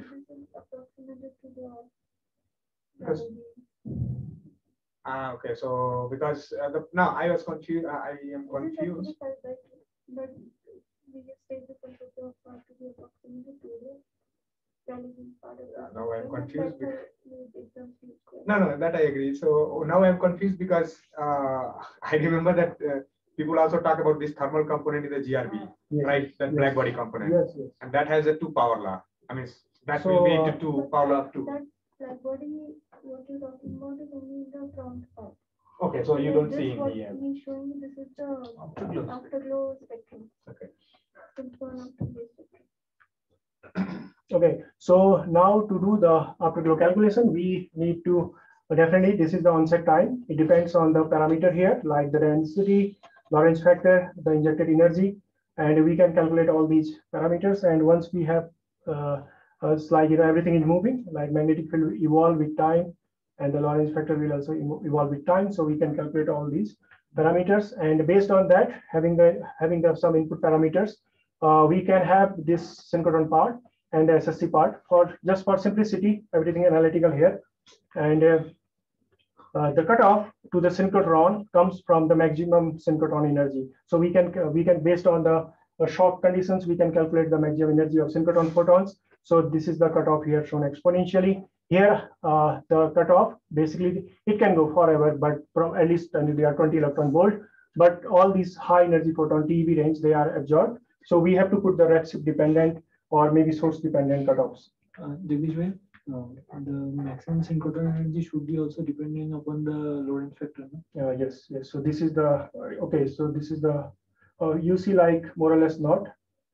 Because ah okay. So because uh, the now I was confused. Uh, I am confused. But we just take the control of part to be approximated to the Yeah, now I'm confused. No, no, that I agree. So now I'm confused because uh, I remember that uh, people also talk about this thermal component in the G R B, yes, right? That yes. black body component. Yes, yes. And that has a two power law. I mean, that So, will be uh, into two power law of two. That black body, what you're talking about is only the front part. Okay, so you Like don't this, see in what here. he's showing, this is the Afterglow. afterglow spectrum. Okay. Synchrone afterglow spectrum. Okay, so now to do the afterglow calculation, we need to definitely this is the onset time. It depends on the parameter here, like the density, Lorentz factor, the injected energy, and we can calculate all these parameters. And once we have, uh, uh, it's like you know everything is moving, like magnetic field will evolve with time, and the Lorentz factor will also evolve with time. So we can calculate all these parameters, and based on that, having the having the some input parameters, uh, we can have this synchrotron part and the S S C part for just for simplicity, everything analytical here. And uh, uh, the cutoff to the synchrotron comes from the maximum synchrotron energy. So we can uh, we can based on the uh, shock conditions, we can calculate the maximum energy of synchrotron photons. So this is the cutoff here shown exponentially. Here, uh, the cutoff basically it can go forever, but from at least until they are twenty electron volt. But all these high energy photon T E V range they are absorbed. So we have to put the redshift dependent or maybe source dependent cutoffs. Uh, Jagdish, uh, the maximum synchrotron energy should be also depending upon the Lorentz factor. No? Uh, yes, yes. So this is the okay. So this is the uh, you see like more or less not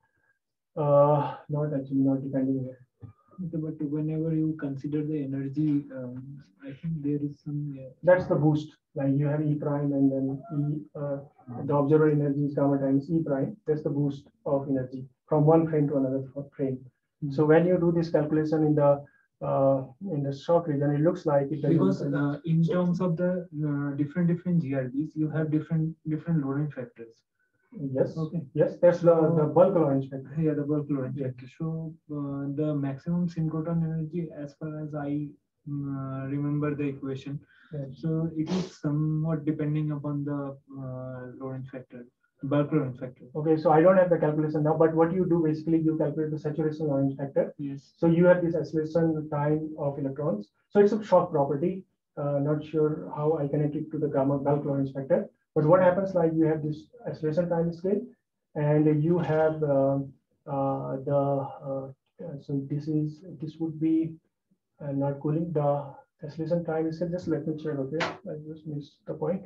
uh, not actually not depending here. Okay, but whenever you consider the energy, um, I think there is some. Uh, That's the boost. Like you have E prime and then E. Uh, the observer energy is gamma times E prime. That's the boost of energy from one frame to another frame. Mm-hmm. So when you do this calculation in the uh, in the shock region, it looks like it because uh, in terms of the uh, different different G R Bs, you have different different Lorentz factors. Yes. Okay. Yes, that's the, the bulk Lorentz factor. Yeah, the bulk Lorentz factor. So uh, the maximum synchrotron energy, as far as I uh, remember the equation, yes. So it is somewhat depending upon the uh, Lorentz factor, bulk Lorentz factor. Okay, so I don't have the calculation now, but what you do basically you calculate the saturation Lorentz factor. Yes. So you have this acceleration time of electrons. So it's a shock property. Uh, not sure how I connect it to the gamma bulk Lorentz factor. But what happens like you have this acceleration time scale, and you have uh, uh, the uh, so this is this would be uh, not cooling the acceleration time scale. Just let me check. Okay, I just missed the point.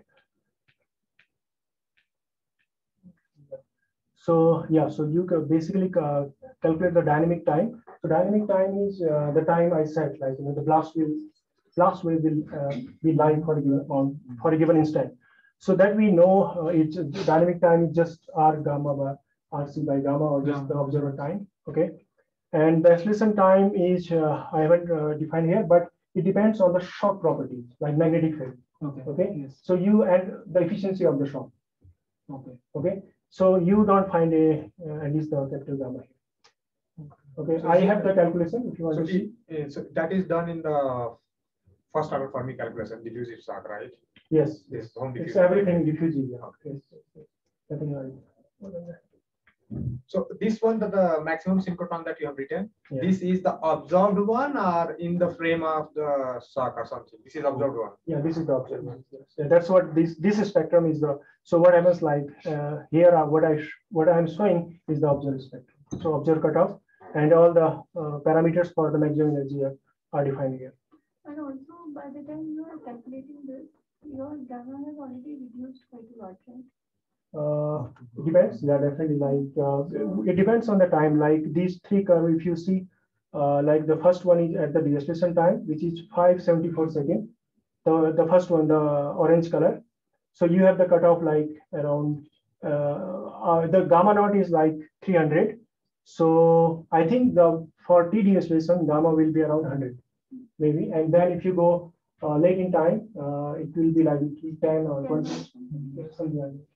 So yeah, so you can basically uh, calculate the dynamic time. So dynamic time is uh, the time I said, like you know, the blast will blast wave will uh, be live for a given on for a given instant. So that we know uh, it's dynamic time is just R gamma by R C by gamma or just yeah. the observer time. Okay, and the acceleration time is uh, I haven't uh, defined here, but it depends on the shock properties like magnetic field. Okay. Okay. Yes. So you and the efficiency of the shock. Okay. Okay. So you don't find a uh, at least the capital gamma here. Okay. So I have the calculation if you want so to see. It, so that is done in the first order Fermi calculation, diffusive shock, right? Yes. Yes. It's everything diffusive. Yeah. Okay. Yes. Nothing else. So this one, the, the maximum synchrotron that you have written, yeah. This is the observed one or in the frame of the shock or something? This is observed one. Yeah, this is the observed one. Yes. Yeah, that's what this this spectrum is the. So what happens like uh, here? Are what I what I am showing is the observed spectrum. So observed cutoff and all the uh, parameters for the maximum energy are, are defined here. And also, by the time you are calculating this, your gamma has already reduced quite a lot, right? Uh, it depends. Yeah, definitely. Like uh, it depends on the time. Like these three curves, if you see, uh, like the first one is at the deceleration time, which is five seventy-four seconds. The the first one, the orange color. So you have the cutoff like around uh, uh, the gamma naught is like three hundred. So I think the for T deceleration gamma will be around one hundred, maybe. And then if you go uh, late in time, uh, it will be like ten or twenty, something like that.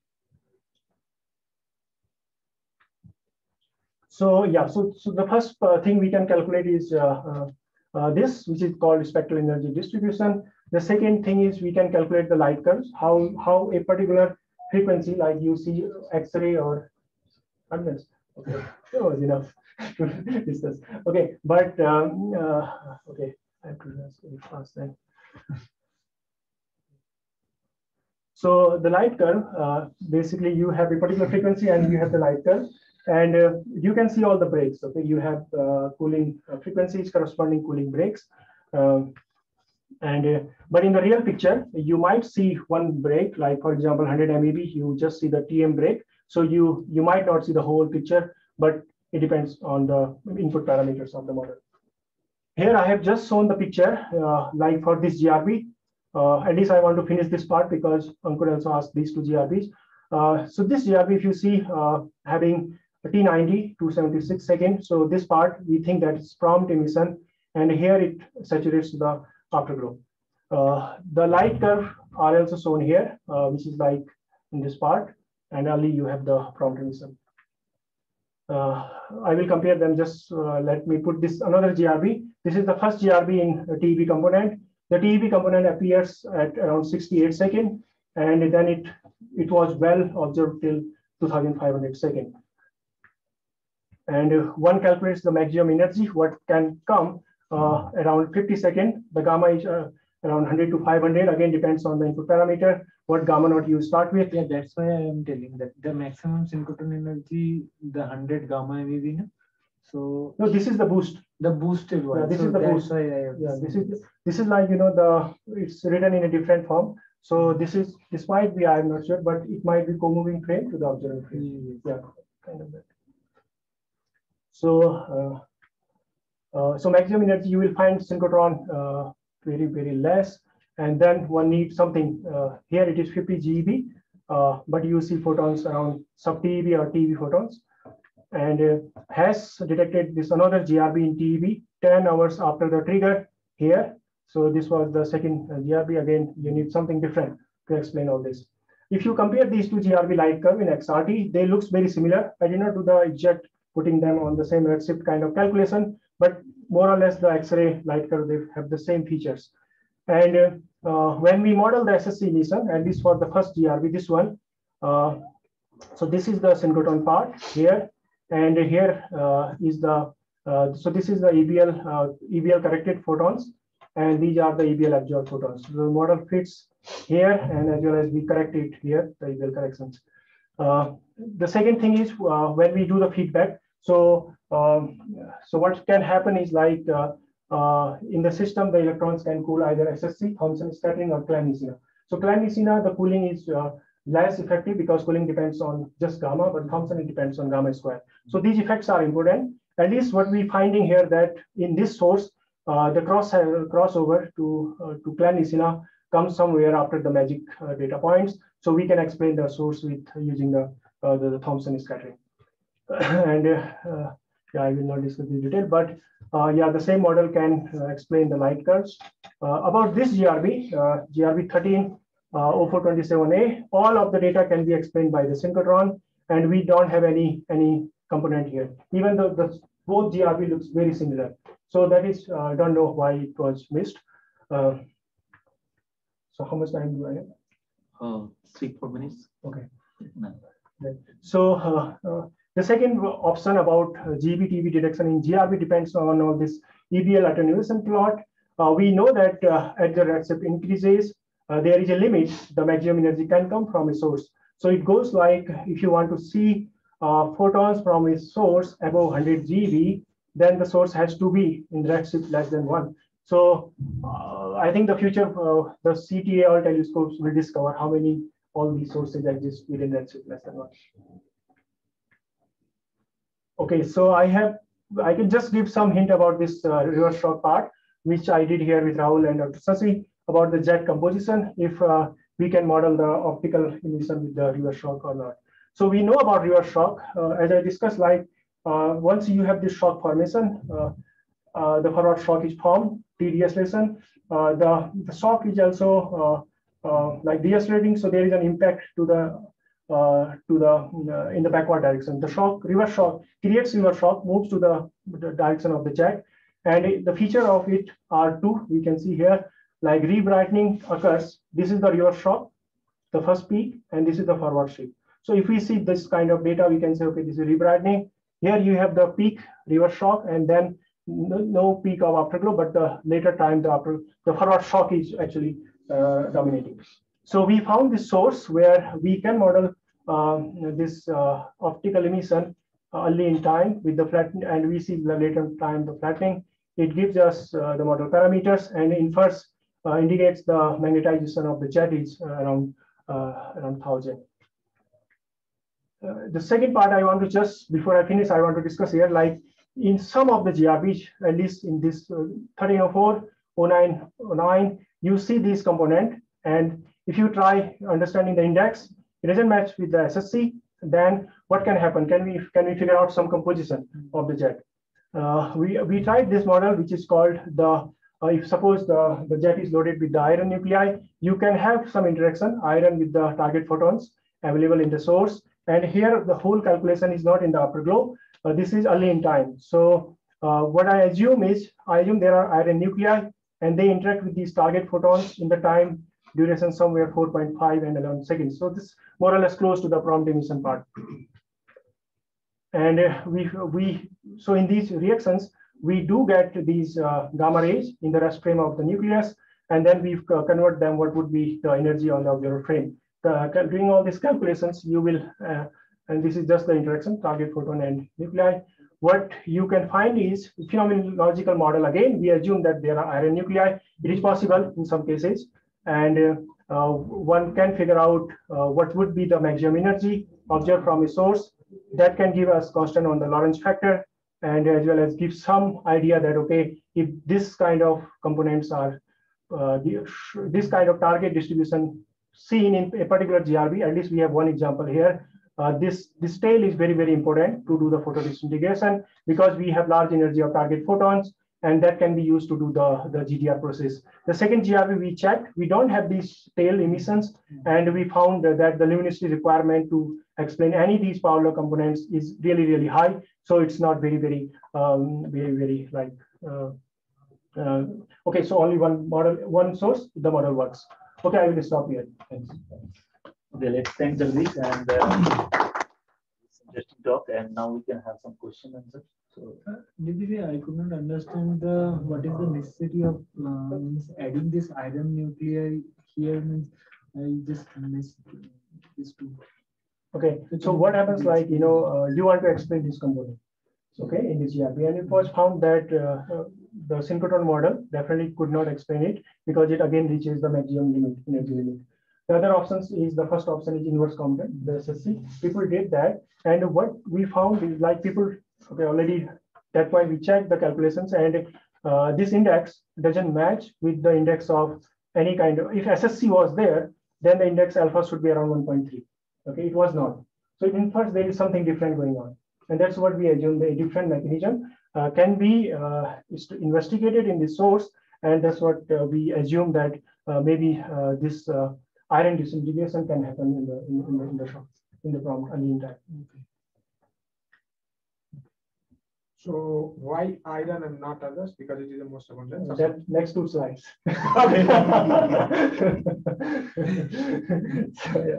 So yeah, so, so the first uh, thing we can calculate is uh, uh, uh, this, which is called spectral energy distribution. The second thing is we can calculate the light curves, how, how a particular frequency, like you see X-ray or unless, okay, that was enough to discuss. Okay, but um, uh, okay, I have to do this very fast then. So the light curve, uh, basically you have a particular frequency and you have the light curve. And uh, you can see all the breaks. Okay, you have uh, cooling uh, frequencies, corresponding cooling breaks. Um, And uh, but in the real picture, you might see one break, like for example, one hundred M E B, you just see the T M break. So you you might not see the whole picture, but it depends on the input parameters of the model. Here I have just shown the picture, uh, like for this G R B. Uh, at least I want to finish this part because Ankur also asked these two G R Bs. Uh, so this G R B, if you see, uh, having T ninety, two seventy-six seconds. So this part, we think that it's prompt emission, and here it saturates the afterglow. Uh, the light curve are also shown here, uh, which is like in this part, and only you have the prompt emission. Uh, I will compare them. Just uh, let me put this another G R B. This is the first G R B in T E B component. The T E B component appears at around sixty-eight seconds, and then it it was well observed till two thousand five hundred seconds. And uh, one calculates the maximum energy, what can come uh, around fifty seconds. The gamma is uh, around one hundred to five hundred. Again, depends on the input parameter, what gamma naught you start with. Yeah, that's why I am telling that the maximum synchrotron energy, the one hundred gamma M E B. So no, this is the boost. The boosted one. Yeah, this so is the that's boost. Why I have yeah, this is this is like, you know, the it's written in a different form. So this is this might be, I'm not sure, but it might be co-moving frame to the observing frame. Mm-hmm. Yeah, kind of that. So uh, uh, so maximum energy you will find synchrotron uh, very very less, and then one needs something. Uh, here it is fifty G E B, uh, but you see photons around sub T E B or T E B photons. And uh, has detected this another G R B in T E B ten hours after the trigger here. So this was the second uh, G R B. Again, you need something different to explain all this. If you compare these two G R B light curve in X R T, they look very similar. I did not do the exact putting them on the same redshift kind of calculation, but more or less the X-ray light curve, they have the same features. And uh, uh, when we model the S S C emission, at least for the first G R B, this one, uh, so this is the synchrotron part here. And here uh, is the, uh, so this is the E B L, uh, E B L corrected photons, and these are the E B L absorbed photons. So the model fits here, and as well as we correct it here, the E B L corrections. Uh, the second thing is uh, when we do the feedback. So, um, so what can happen is like uh, uh, in the system, the electrons can cool either S S C, Thomson scattering, or Klein-Messina. So Klein-Messina, the cooling is uh, less effective because cooling depends on just gamma, but Thomson it depends on gamma square. So these effects are important. At least what we're finding here that in this source, uh, the cross uh, crossover to uh, to Klein-Messina comes somewhere after the magic uh, data points. So we can explain the source with using the uh, the, the Thomson scattering. and uh, uh, yeah, I will not discuss in detail, but uh, yeah, the same model can uh, explain the light curves. Uh, about this G R B, uh, G R B thirteen. Uh, O four twenty-seven A, all of the data can be explained by the synchrotron, and we don't have any any component here. Even though the both G R B looks very similar, so that is I uh, don't know why it was missed. Uh, so how much time do I have? Uh, three four minutes. Okay. No. So uh, uh, the second option about uh, G B T B detection in G R B depends on all this E B L attenuation plot. Uh, we know that uh, as the redshift increases, Uh, there is a limit, the maximum energy can come from a source. So it goes like, if you want to see uh, photons from a source above one hundred G B, then the source has to be in redshift less than one. So uh, I think the future, uh, the C T A or telescopes will discover how many all these sources exist within redshift less than one. Okay, so I have, I can just give some hint about this uh, reverse shock part, which I did here with Rahul and Doctor Sasi, about the jet composition, if uh, we can model the optical emission with the reverse shock or not. So we know about reverse shock. Uh, as I discussed, like uh, once you have this shock formation, uh, uh, the forward shock is formed, T deceleration. Uh, the, the shock is also uh, uh, like decelerating, so there is an impact to the uh, to the uh, in the backward direction. The shock, reverse shock, creates reverse shock, moves to the, the direction of the jet, and it, the feature of it are two. We can see here. Like rebrightening occurs, this is the reverse shock, the first peak, and this is the forward shift. So if we see this kind of data, we can say, okay, this is rebrightening. Here you have the peak reverse shock, and then no, no peak of afterglow, but the later time, the after the forward shock is actually uh, dominating. So we found this source where we can model um, this uh, optical emission early in time with the flattening, and we see the later time the flattening. It gives us uh, the model parameters and infers uh, indicates the magnetization of the jet is uh, around uh, around one thousand. Uh, the second part I want to just, before I finish, I want to discuss here, like in some of the G R Bs, at least in this uh, thirteen oh four, oh nine, oh nine, you see these component. And if you try understanding the index, it doesn't match with the S S C, then what can happen? Can we, can we figure out some composition of the jet? Uh, we, we tried this model, which is called the, uh, if suppose the, the jet is loaded with the iron nuclei, you can have some interaction, iron with the target photons available in the source. And here the whole calculation is not in the upper globe. Uh, this is early in time. So uh, what I assume is, I assume there are iron nuclei and they interact with these target photons in the time duration somewhere four point five and eleven seconds. So this more or less close to the prompt emission part. And uh, we, we, so in these reactions, we do get these uh, gamma rays in the rest frame of the nucleus, and then we uh, convert them what would be the energy on the observer frame. Uh, doing all these calculations, you will, uh, and this is just the interaction, target photon and nuclei. What you can find is phenomenological model. Again, we assume that there are iron nuclei. It is possible in some cases. And uh, uh, one can figure out uh, what would be the maximum energy observed from a source. That can give us constant on the Lorentz factor, and as well as give some idea that, okay, if this kind of components are, uh, the, this kind of target distribution seen in a particular G R B, at least we have one example here. Uh, this, this tail is very, very important to do the photo disintegration because we have large energy of target photons, and that can be used to do the, the G D R process. The second G R B we checked, we don't have these tail emissions, and we found that the luminosity requirement to explain any of these power law components is really, really high. So it's not very, very, um, very, very like, uh, uh, okay, so only one model, one source, the model works. Okay, I will stop here. Thanks. Okay, let's thank Jagdish and uh, it's interesting talk, and now we can have some question and answer. So, uh, I could not understand the what is the necessity of uh, means adding this iron nuclei here. Means I just missed this two. Okay, so what happens, like, you know, uh, you want to explain this component, okay, in the G R B, and it was found that uh, the synchrotron model definitely could not explain it because it again reaches the maximum limit, energy limit. The other options is, the first option is inverse component, the S S C. People did that, and what we found is, like, people, okay, already that point we checked the calculations, and uh, this index doesn't match with the index of any kind of, if S S C was there, then the index alpha should be around one point three. Okay, it was not. So in first there is something different going on. And that's what we assume, the different mechanism uh, can be uh, investigated in the source. And that's what uh, we assume, that uh, maybe uh, this uh, iron disintegration can happen in the in, in the in the shop, in the prompt and in time. Okay. So why iron and not others? Because it is the most abundant. Uh, that next two slides. Okay. So, yeah.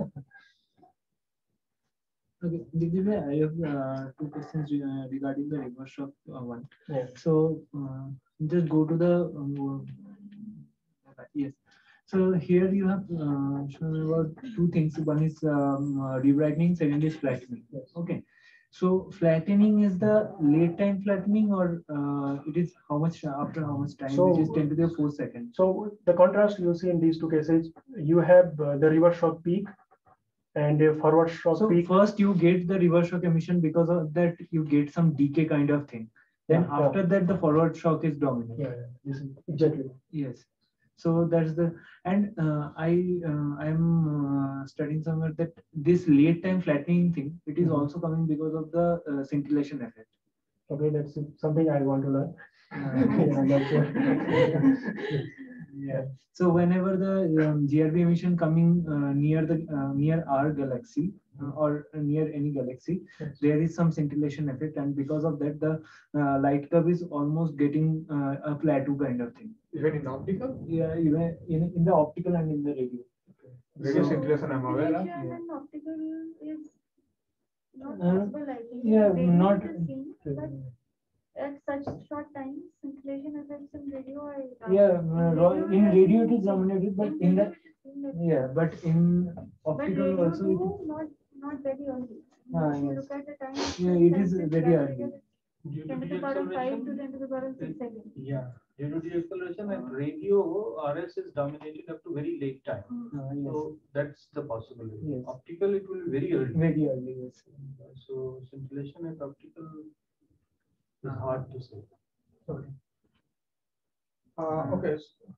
Okay, Digvijay, I have uh, two questions uh, regarding the reverse shock uh, one. Yeah. So uh, just go to the um, yes. So here you have uh, shown about two things. One is um, uh, rebrightening, second is flattening. Yes. Okay. So flattening is the late time flattening, or uh, it is how much after how much time? So, which is ten to the four seconds. So the contrast you see in these two cases, you have uh, the reverse shock peak and a forward shock So peak. first you get the reverse shock emission, because of that you get some decay kind of thing. Then Yeah, after yeah. that the forward shock is dominant. Yeah, yeah, this is exactly. Yes. So that's the, and uh, I uh, I'm uh, studying somewhere that this late time flattening thing, it is Mhm. also coming because of the uh, scintillation effect. Okay, that's something I want to learn. Uh, Yeah, that's it. yeah. So whenever the um, G R B emission coming uh, near the uh, near our galaxy uh, or near any galaxy, Yes. there is some scintillation effect, and because of that, the uh, light curve is almost getting uh, a plateau kind of thing. Even in optical, Yeah, even in, in the optical and in the radio. radio So- scintillation I'm aware of. Radiation and optical is not Uh, possible, I think. yeah, Radio not- is seen, but at such short time, scintillation effects in radio are. doubt. Yeah, uh, ro- in it has radio been it is seen. dominated, but In in the radio it is seen that- yeah, but in But optical radio also it, too, not, not very early. Ah, If you yes. look at the time. Yeah, it is time since very that early. period, Due to ten to the power of five to deceleration, ten to the power of six seconds. yeah. Due to deceleration and radio, R S is dominated up to very late time. Mm. Uh, yes. So that's the possibility. Yes. Optical, it will be very early. Very early, yes. So scintillation and optical is hard to say. Okay. Uh, okay.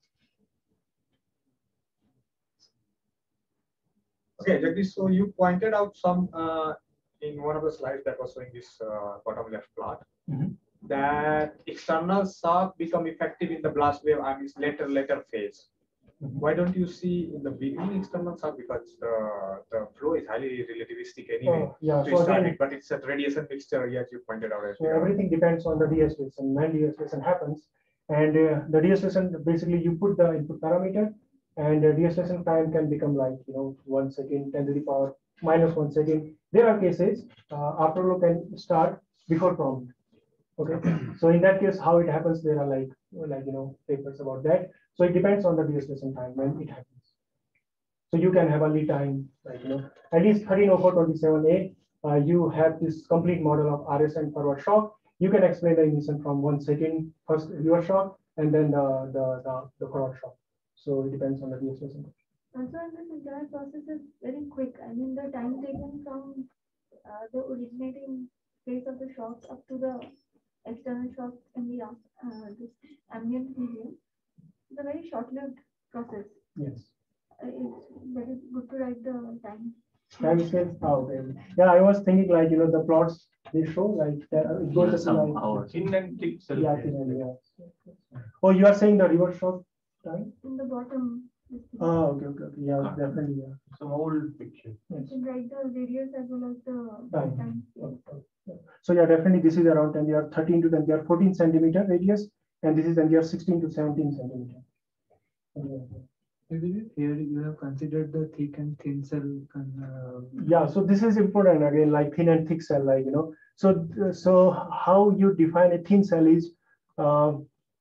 Okay, Jagdish, so you pointed out some uh, in one of the slides that was showing this uh, bottom left plot Mhm. that external shock become effective in the blast wave, I mean later later phase. Mhm. Why don't you see in the beginning external shock, because the the flow is highly relativistic anyway. Oh, yeah, to so start again- it, but it's a radiation mixture, as you pointed out. As So well. everything depends on the de-escalation. When de-escalation happens, and uh, the de-escalation, basically you put the input parameter, and uh, de-escalation time can become like, you know, one second, ten to the power minus one second. There are cases, uh, afterflow can start before prompt. Okay, so in that case, how it happens, there are like, like, you know, papers about that. So it depends on the de-escalation time when it happens. So you can have early time, like, you know, at least thirteen oh four twenty-seven A, uh, you have this complete model of R S and forward shock. You can explain the emission from one second first reverse shock and then the, the, the, the forward shock. So it depends on the de-escalation. Also, and this entire process is very quick. I mean, the time taken from uh, the originating phase of the shock up to the external shock in the uh, this ambient medium is a very short-lived process. Yes. Uh, It's very good to write the time. Time scale. Oh, okay. Yeah, I was thinking like, you know, the plots they show like uh, it goes to Some like hours. Thin and thick cell. yeah, phase. thin and yeah. Oh, you are saying the reverse shock time? In the bottom, this thing. Oh, okay, okay, okay. Yeah, definitely. Yeah. Some old picture. You can write the radius as well as the Time. time. So yeah, definitely this is around ten, they are thirteen to ten, they are fourteen centimeter radius, and this is then they are sixteen to seventeen centimeter. Okay. Here you have considered the thick and thin cell. Uh, Yeah, so this is important again, like thin and thick cell, like, you know, so, so how you define a thin cell is uh,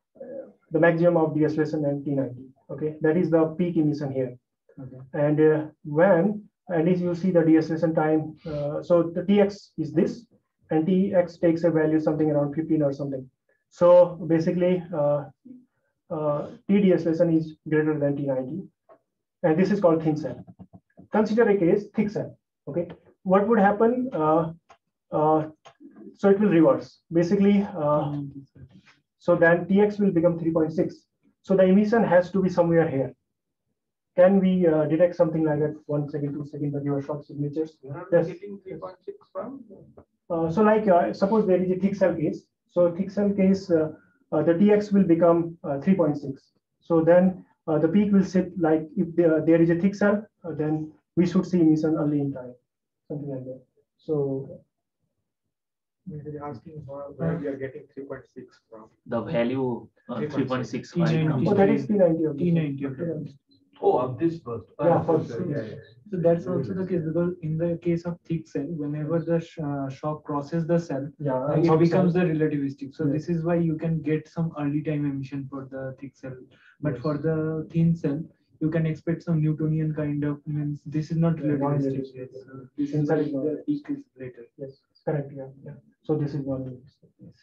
the maximum of de-escalation and T ninety, okay, that is the peak emission here. okay. And uh, when, at least you see the de-escalation time, uh, so the T X is this, and T X takes a value something around fifteen or something. So basically, uh, uh, T de-escalation is greater than T ninety, and this is called thin cell. Consider a case thick cell. Okay, what would happen? Uh, uh, so it will reverse. Basically, uh, so then T X will become three point six. So the emission has to be somewhere here. Can we uh, detect something like that? One second, two second, the reverse shock signatures. Where are Yes. we getting three point six from? Uh, so like uh, suppose there is a thick cell case. So thick cell case, uh, uh, the T X will become uh, three point six. So then uh, the peak will sit like if there, there is a thick cell, uh, then we should see emission early in time, something like that. So Maybe asking where where we are getting three point six from. The value uh, three point six T ninety. oh, that is T ninety. of T this. ninety of the- Oh, of this first. Yeah, first. Yeah, yeah. So that's also the case because in the case of thick cell, whenever the sh uh, shock crosses the cell, Yeah, uh, and it some becomes cell- the relativistic. So Yes. this is why you can get some early time emission for the thick cell. But Yes. for the thin cell, you can expect some Newtonian kind of means this is not Yeah, relativistic. non-relativistic. Yes, so this Thin is cell why is the non-relativistic. peak is later. Yes, correct. Yeah, yeah. So this is one. Yes.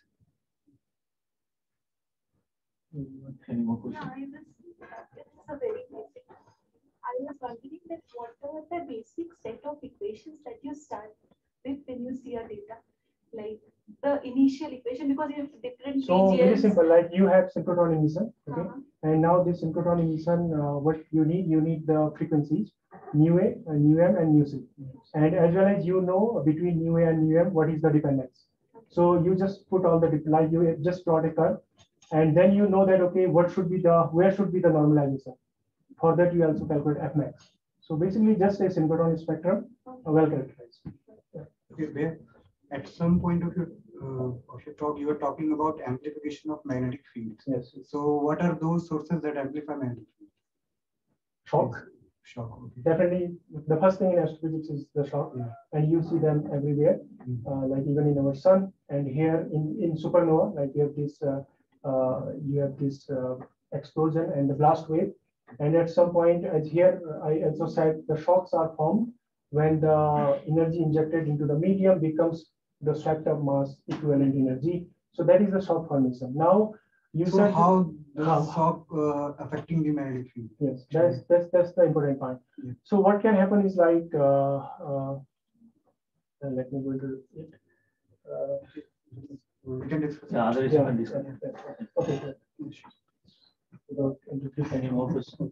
Any more Yeah, questions? I was, this is a very basic. I was wondering that what are the basic set of equations that you start with when you see a data? Like the initial equation, because you have different So very regions. simple, like you have synchrotron emission, okay? Uh-huh. And now this synchrotron emission, uh, what you need, you need the frequencies, nu A, uh, nu M, and nu C. And as well as you know between nu A and nu M, what is the dependence. So you just put all the, dep- like you just plot a curve, and then you know that, okay, what should be the, where should be the normalization. For that, you also calculate F max. So basically just a synchrotron spectrum, uh, well characterized. Okay, where at some point of your, uh, of your talk, you were talking about amplification of magnetic fields. Yes. So what are those sources that amplify magnetic fields? Shock. Shock. Okay. Definitely, the first thing in astrophysics is the shock, Yeah. and you see them everywhere, uh, like even in our sun, and here in, in supernova, like you have this, uh, uh, you have this uh, explosion and the blast wave, and at some point, as here, I also said the shocks are formed when the energy injected into the medium becomes the swept up mass equivalent energy, So that is the shock formation. Now you So said how the how- shock uh, affecting the magnetic field? yes, that's that's that's the important part. Yeah. So what can happen is like uh, uh, uh, let me go to it. Uh, We can discuss. Yeah, other yeah, can discuss. yeah, yeah. Okay, good. Without introducing Any more questions?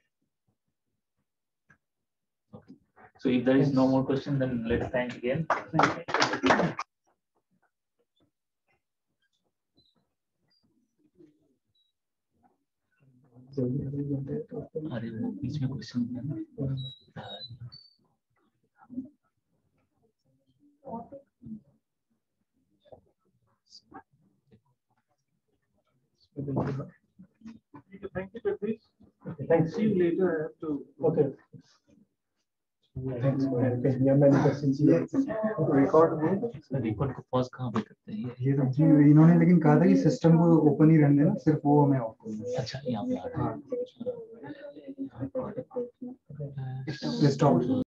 Okay. So if there is no more question, then let's thank again. अरे वो बीच में question है ना Thank you, Jagdish. Okay, thanks. See you later. I have to. Okay. Thanks for helping. Yeah, many questions here. Record record को pause कहाँ पे करते हैं ये तो जी इन्होंने लेकिन कहा था कि सिस्टम को ओपन ही रहने देना, सिर्फ वो हमें ऑफ करना है। अच्छा यहाँ पे हाँ। स्टॉप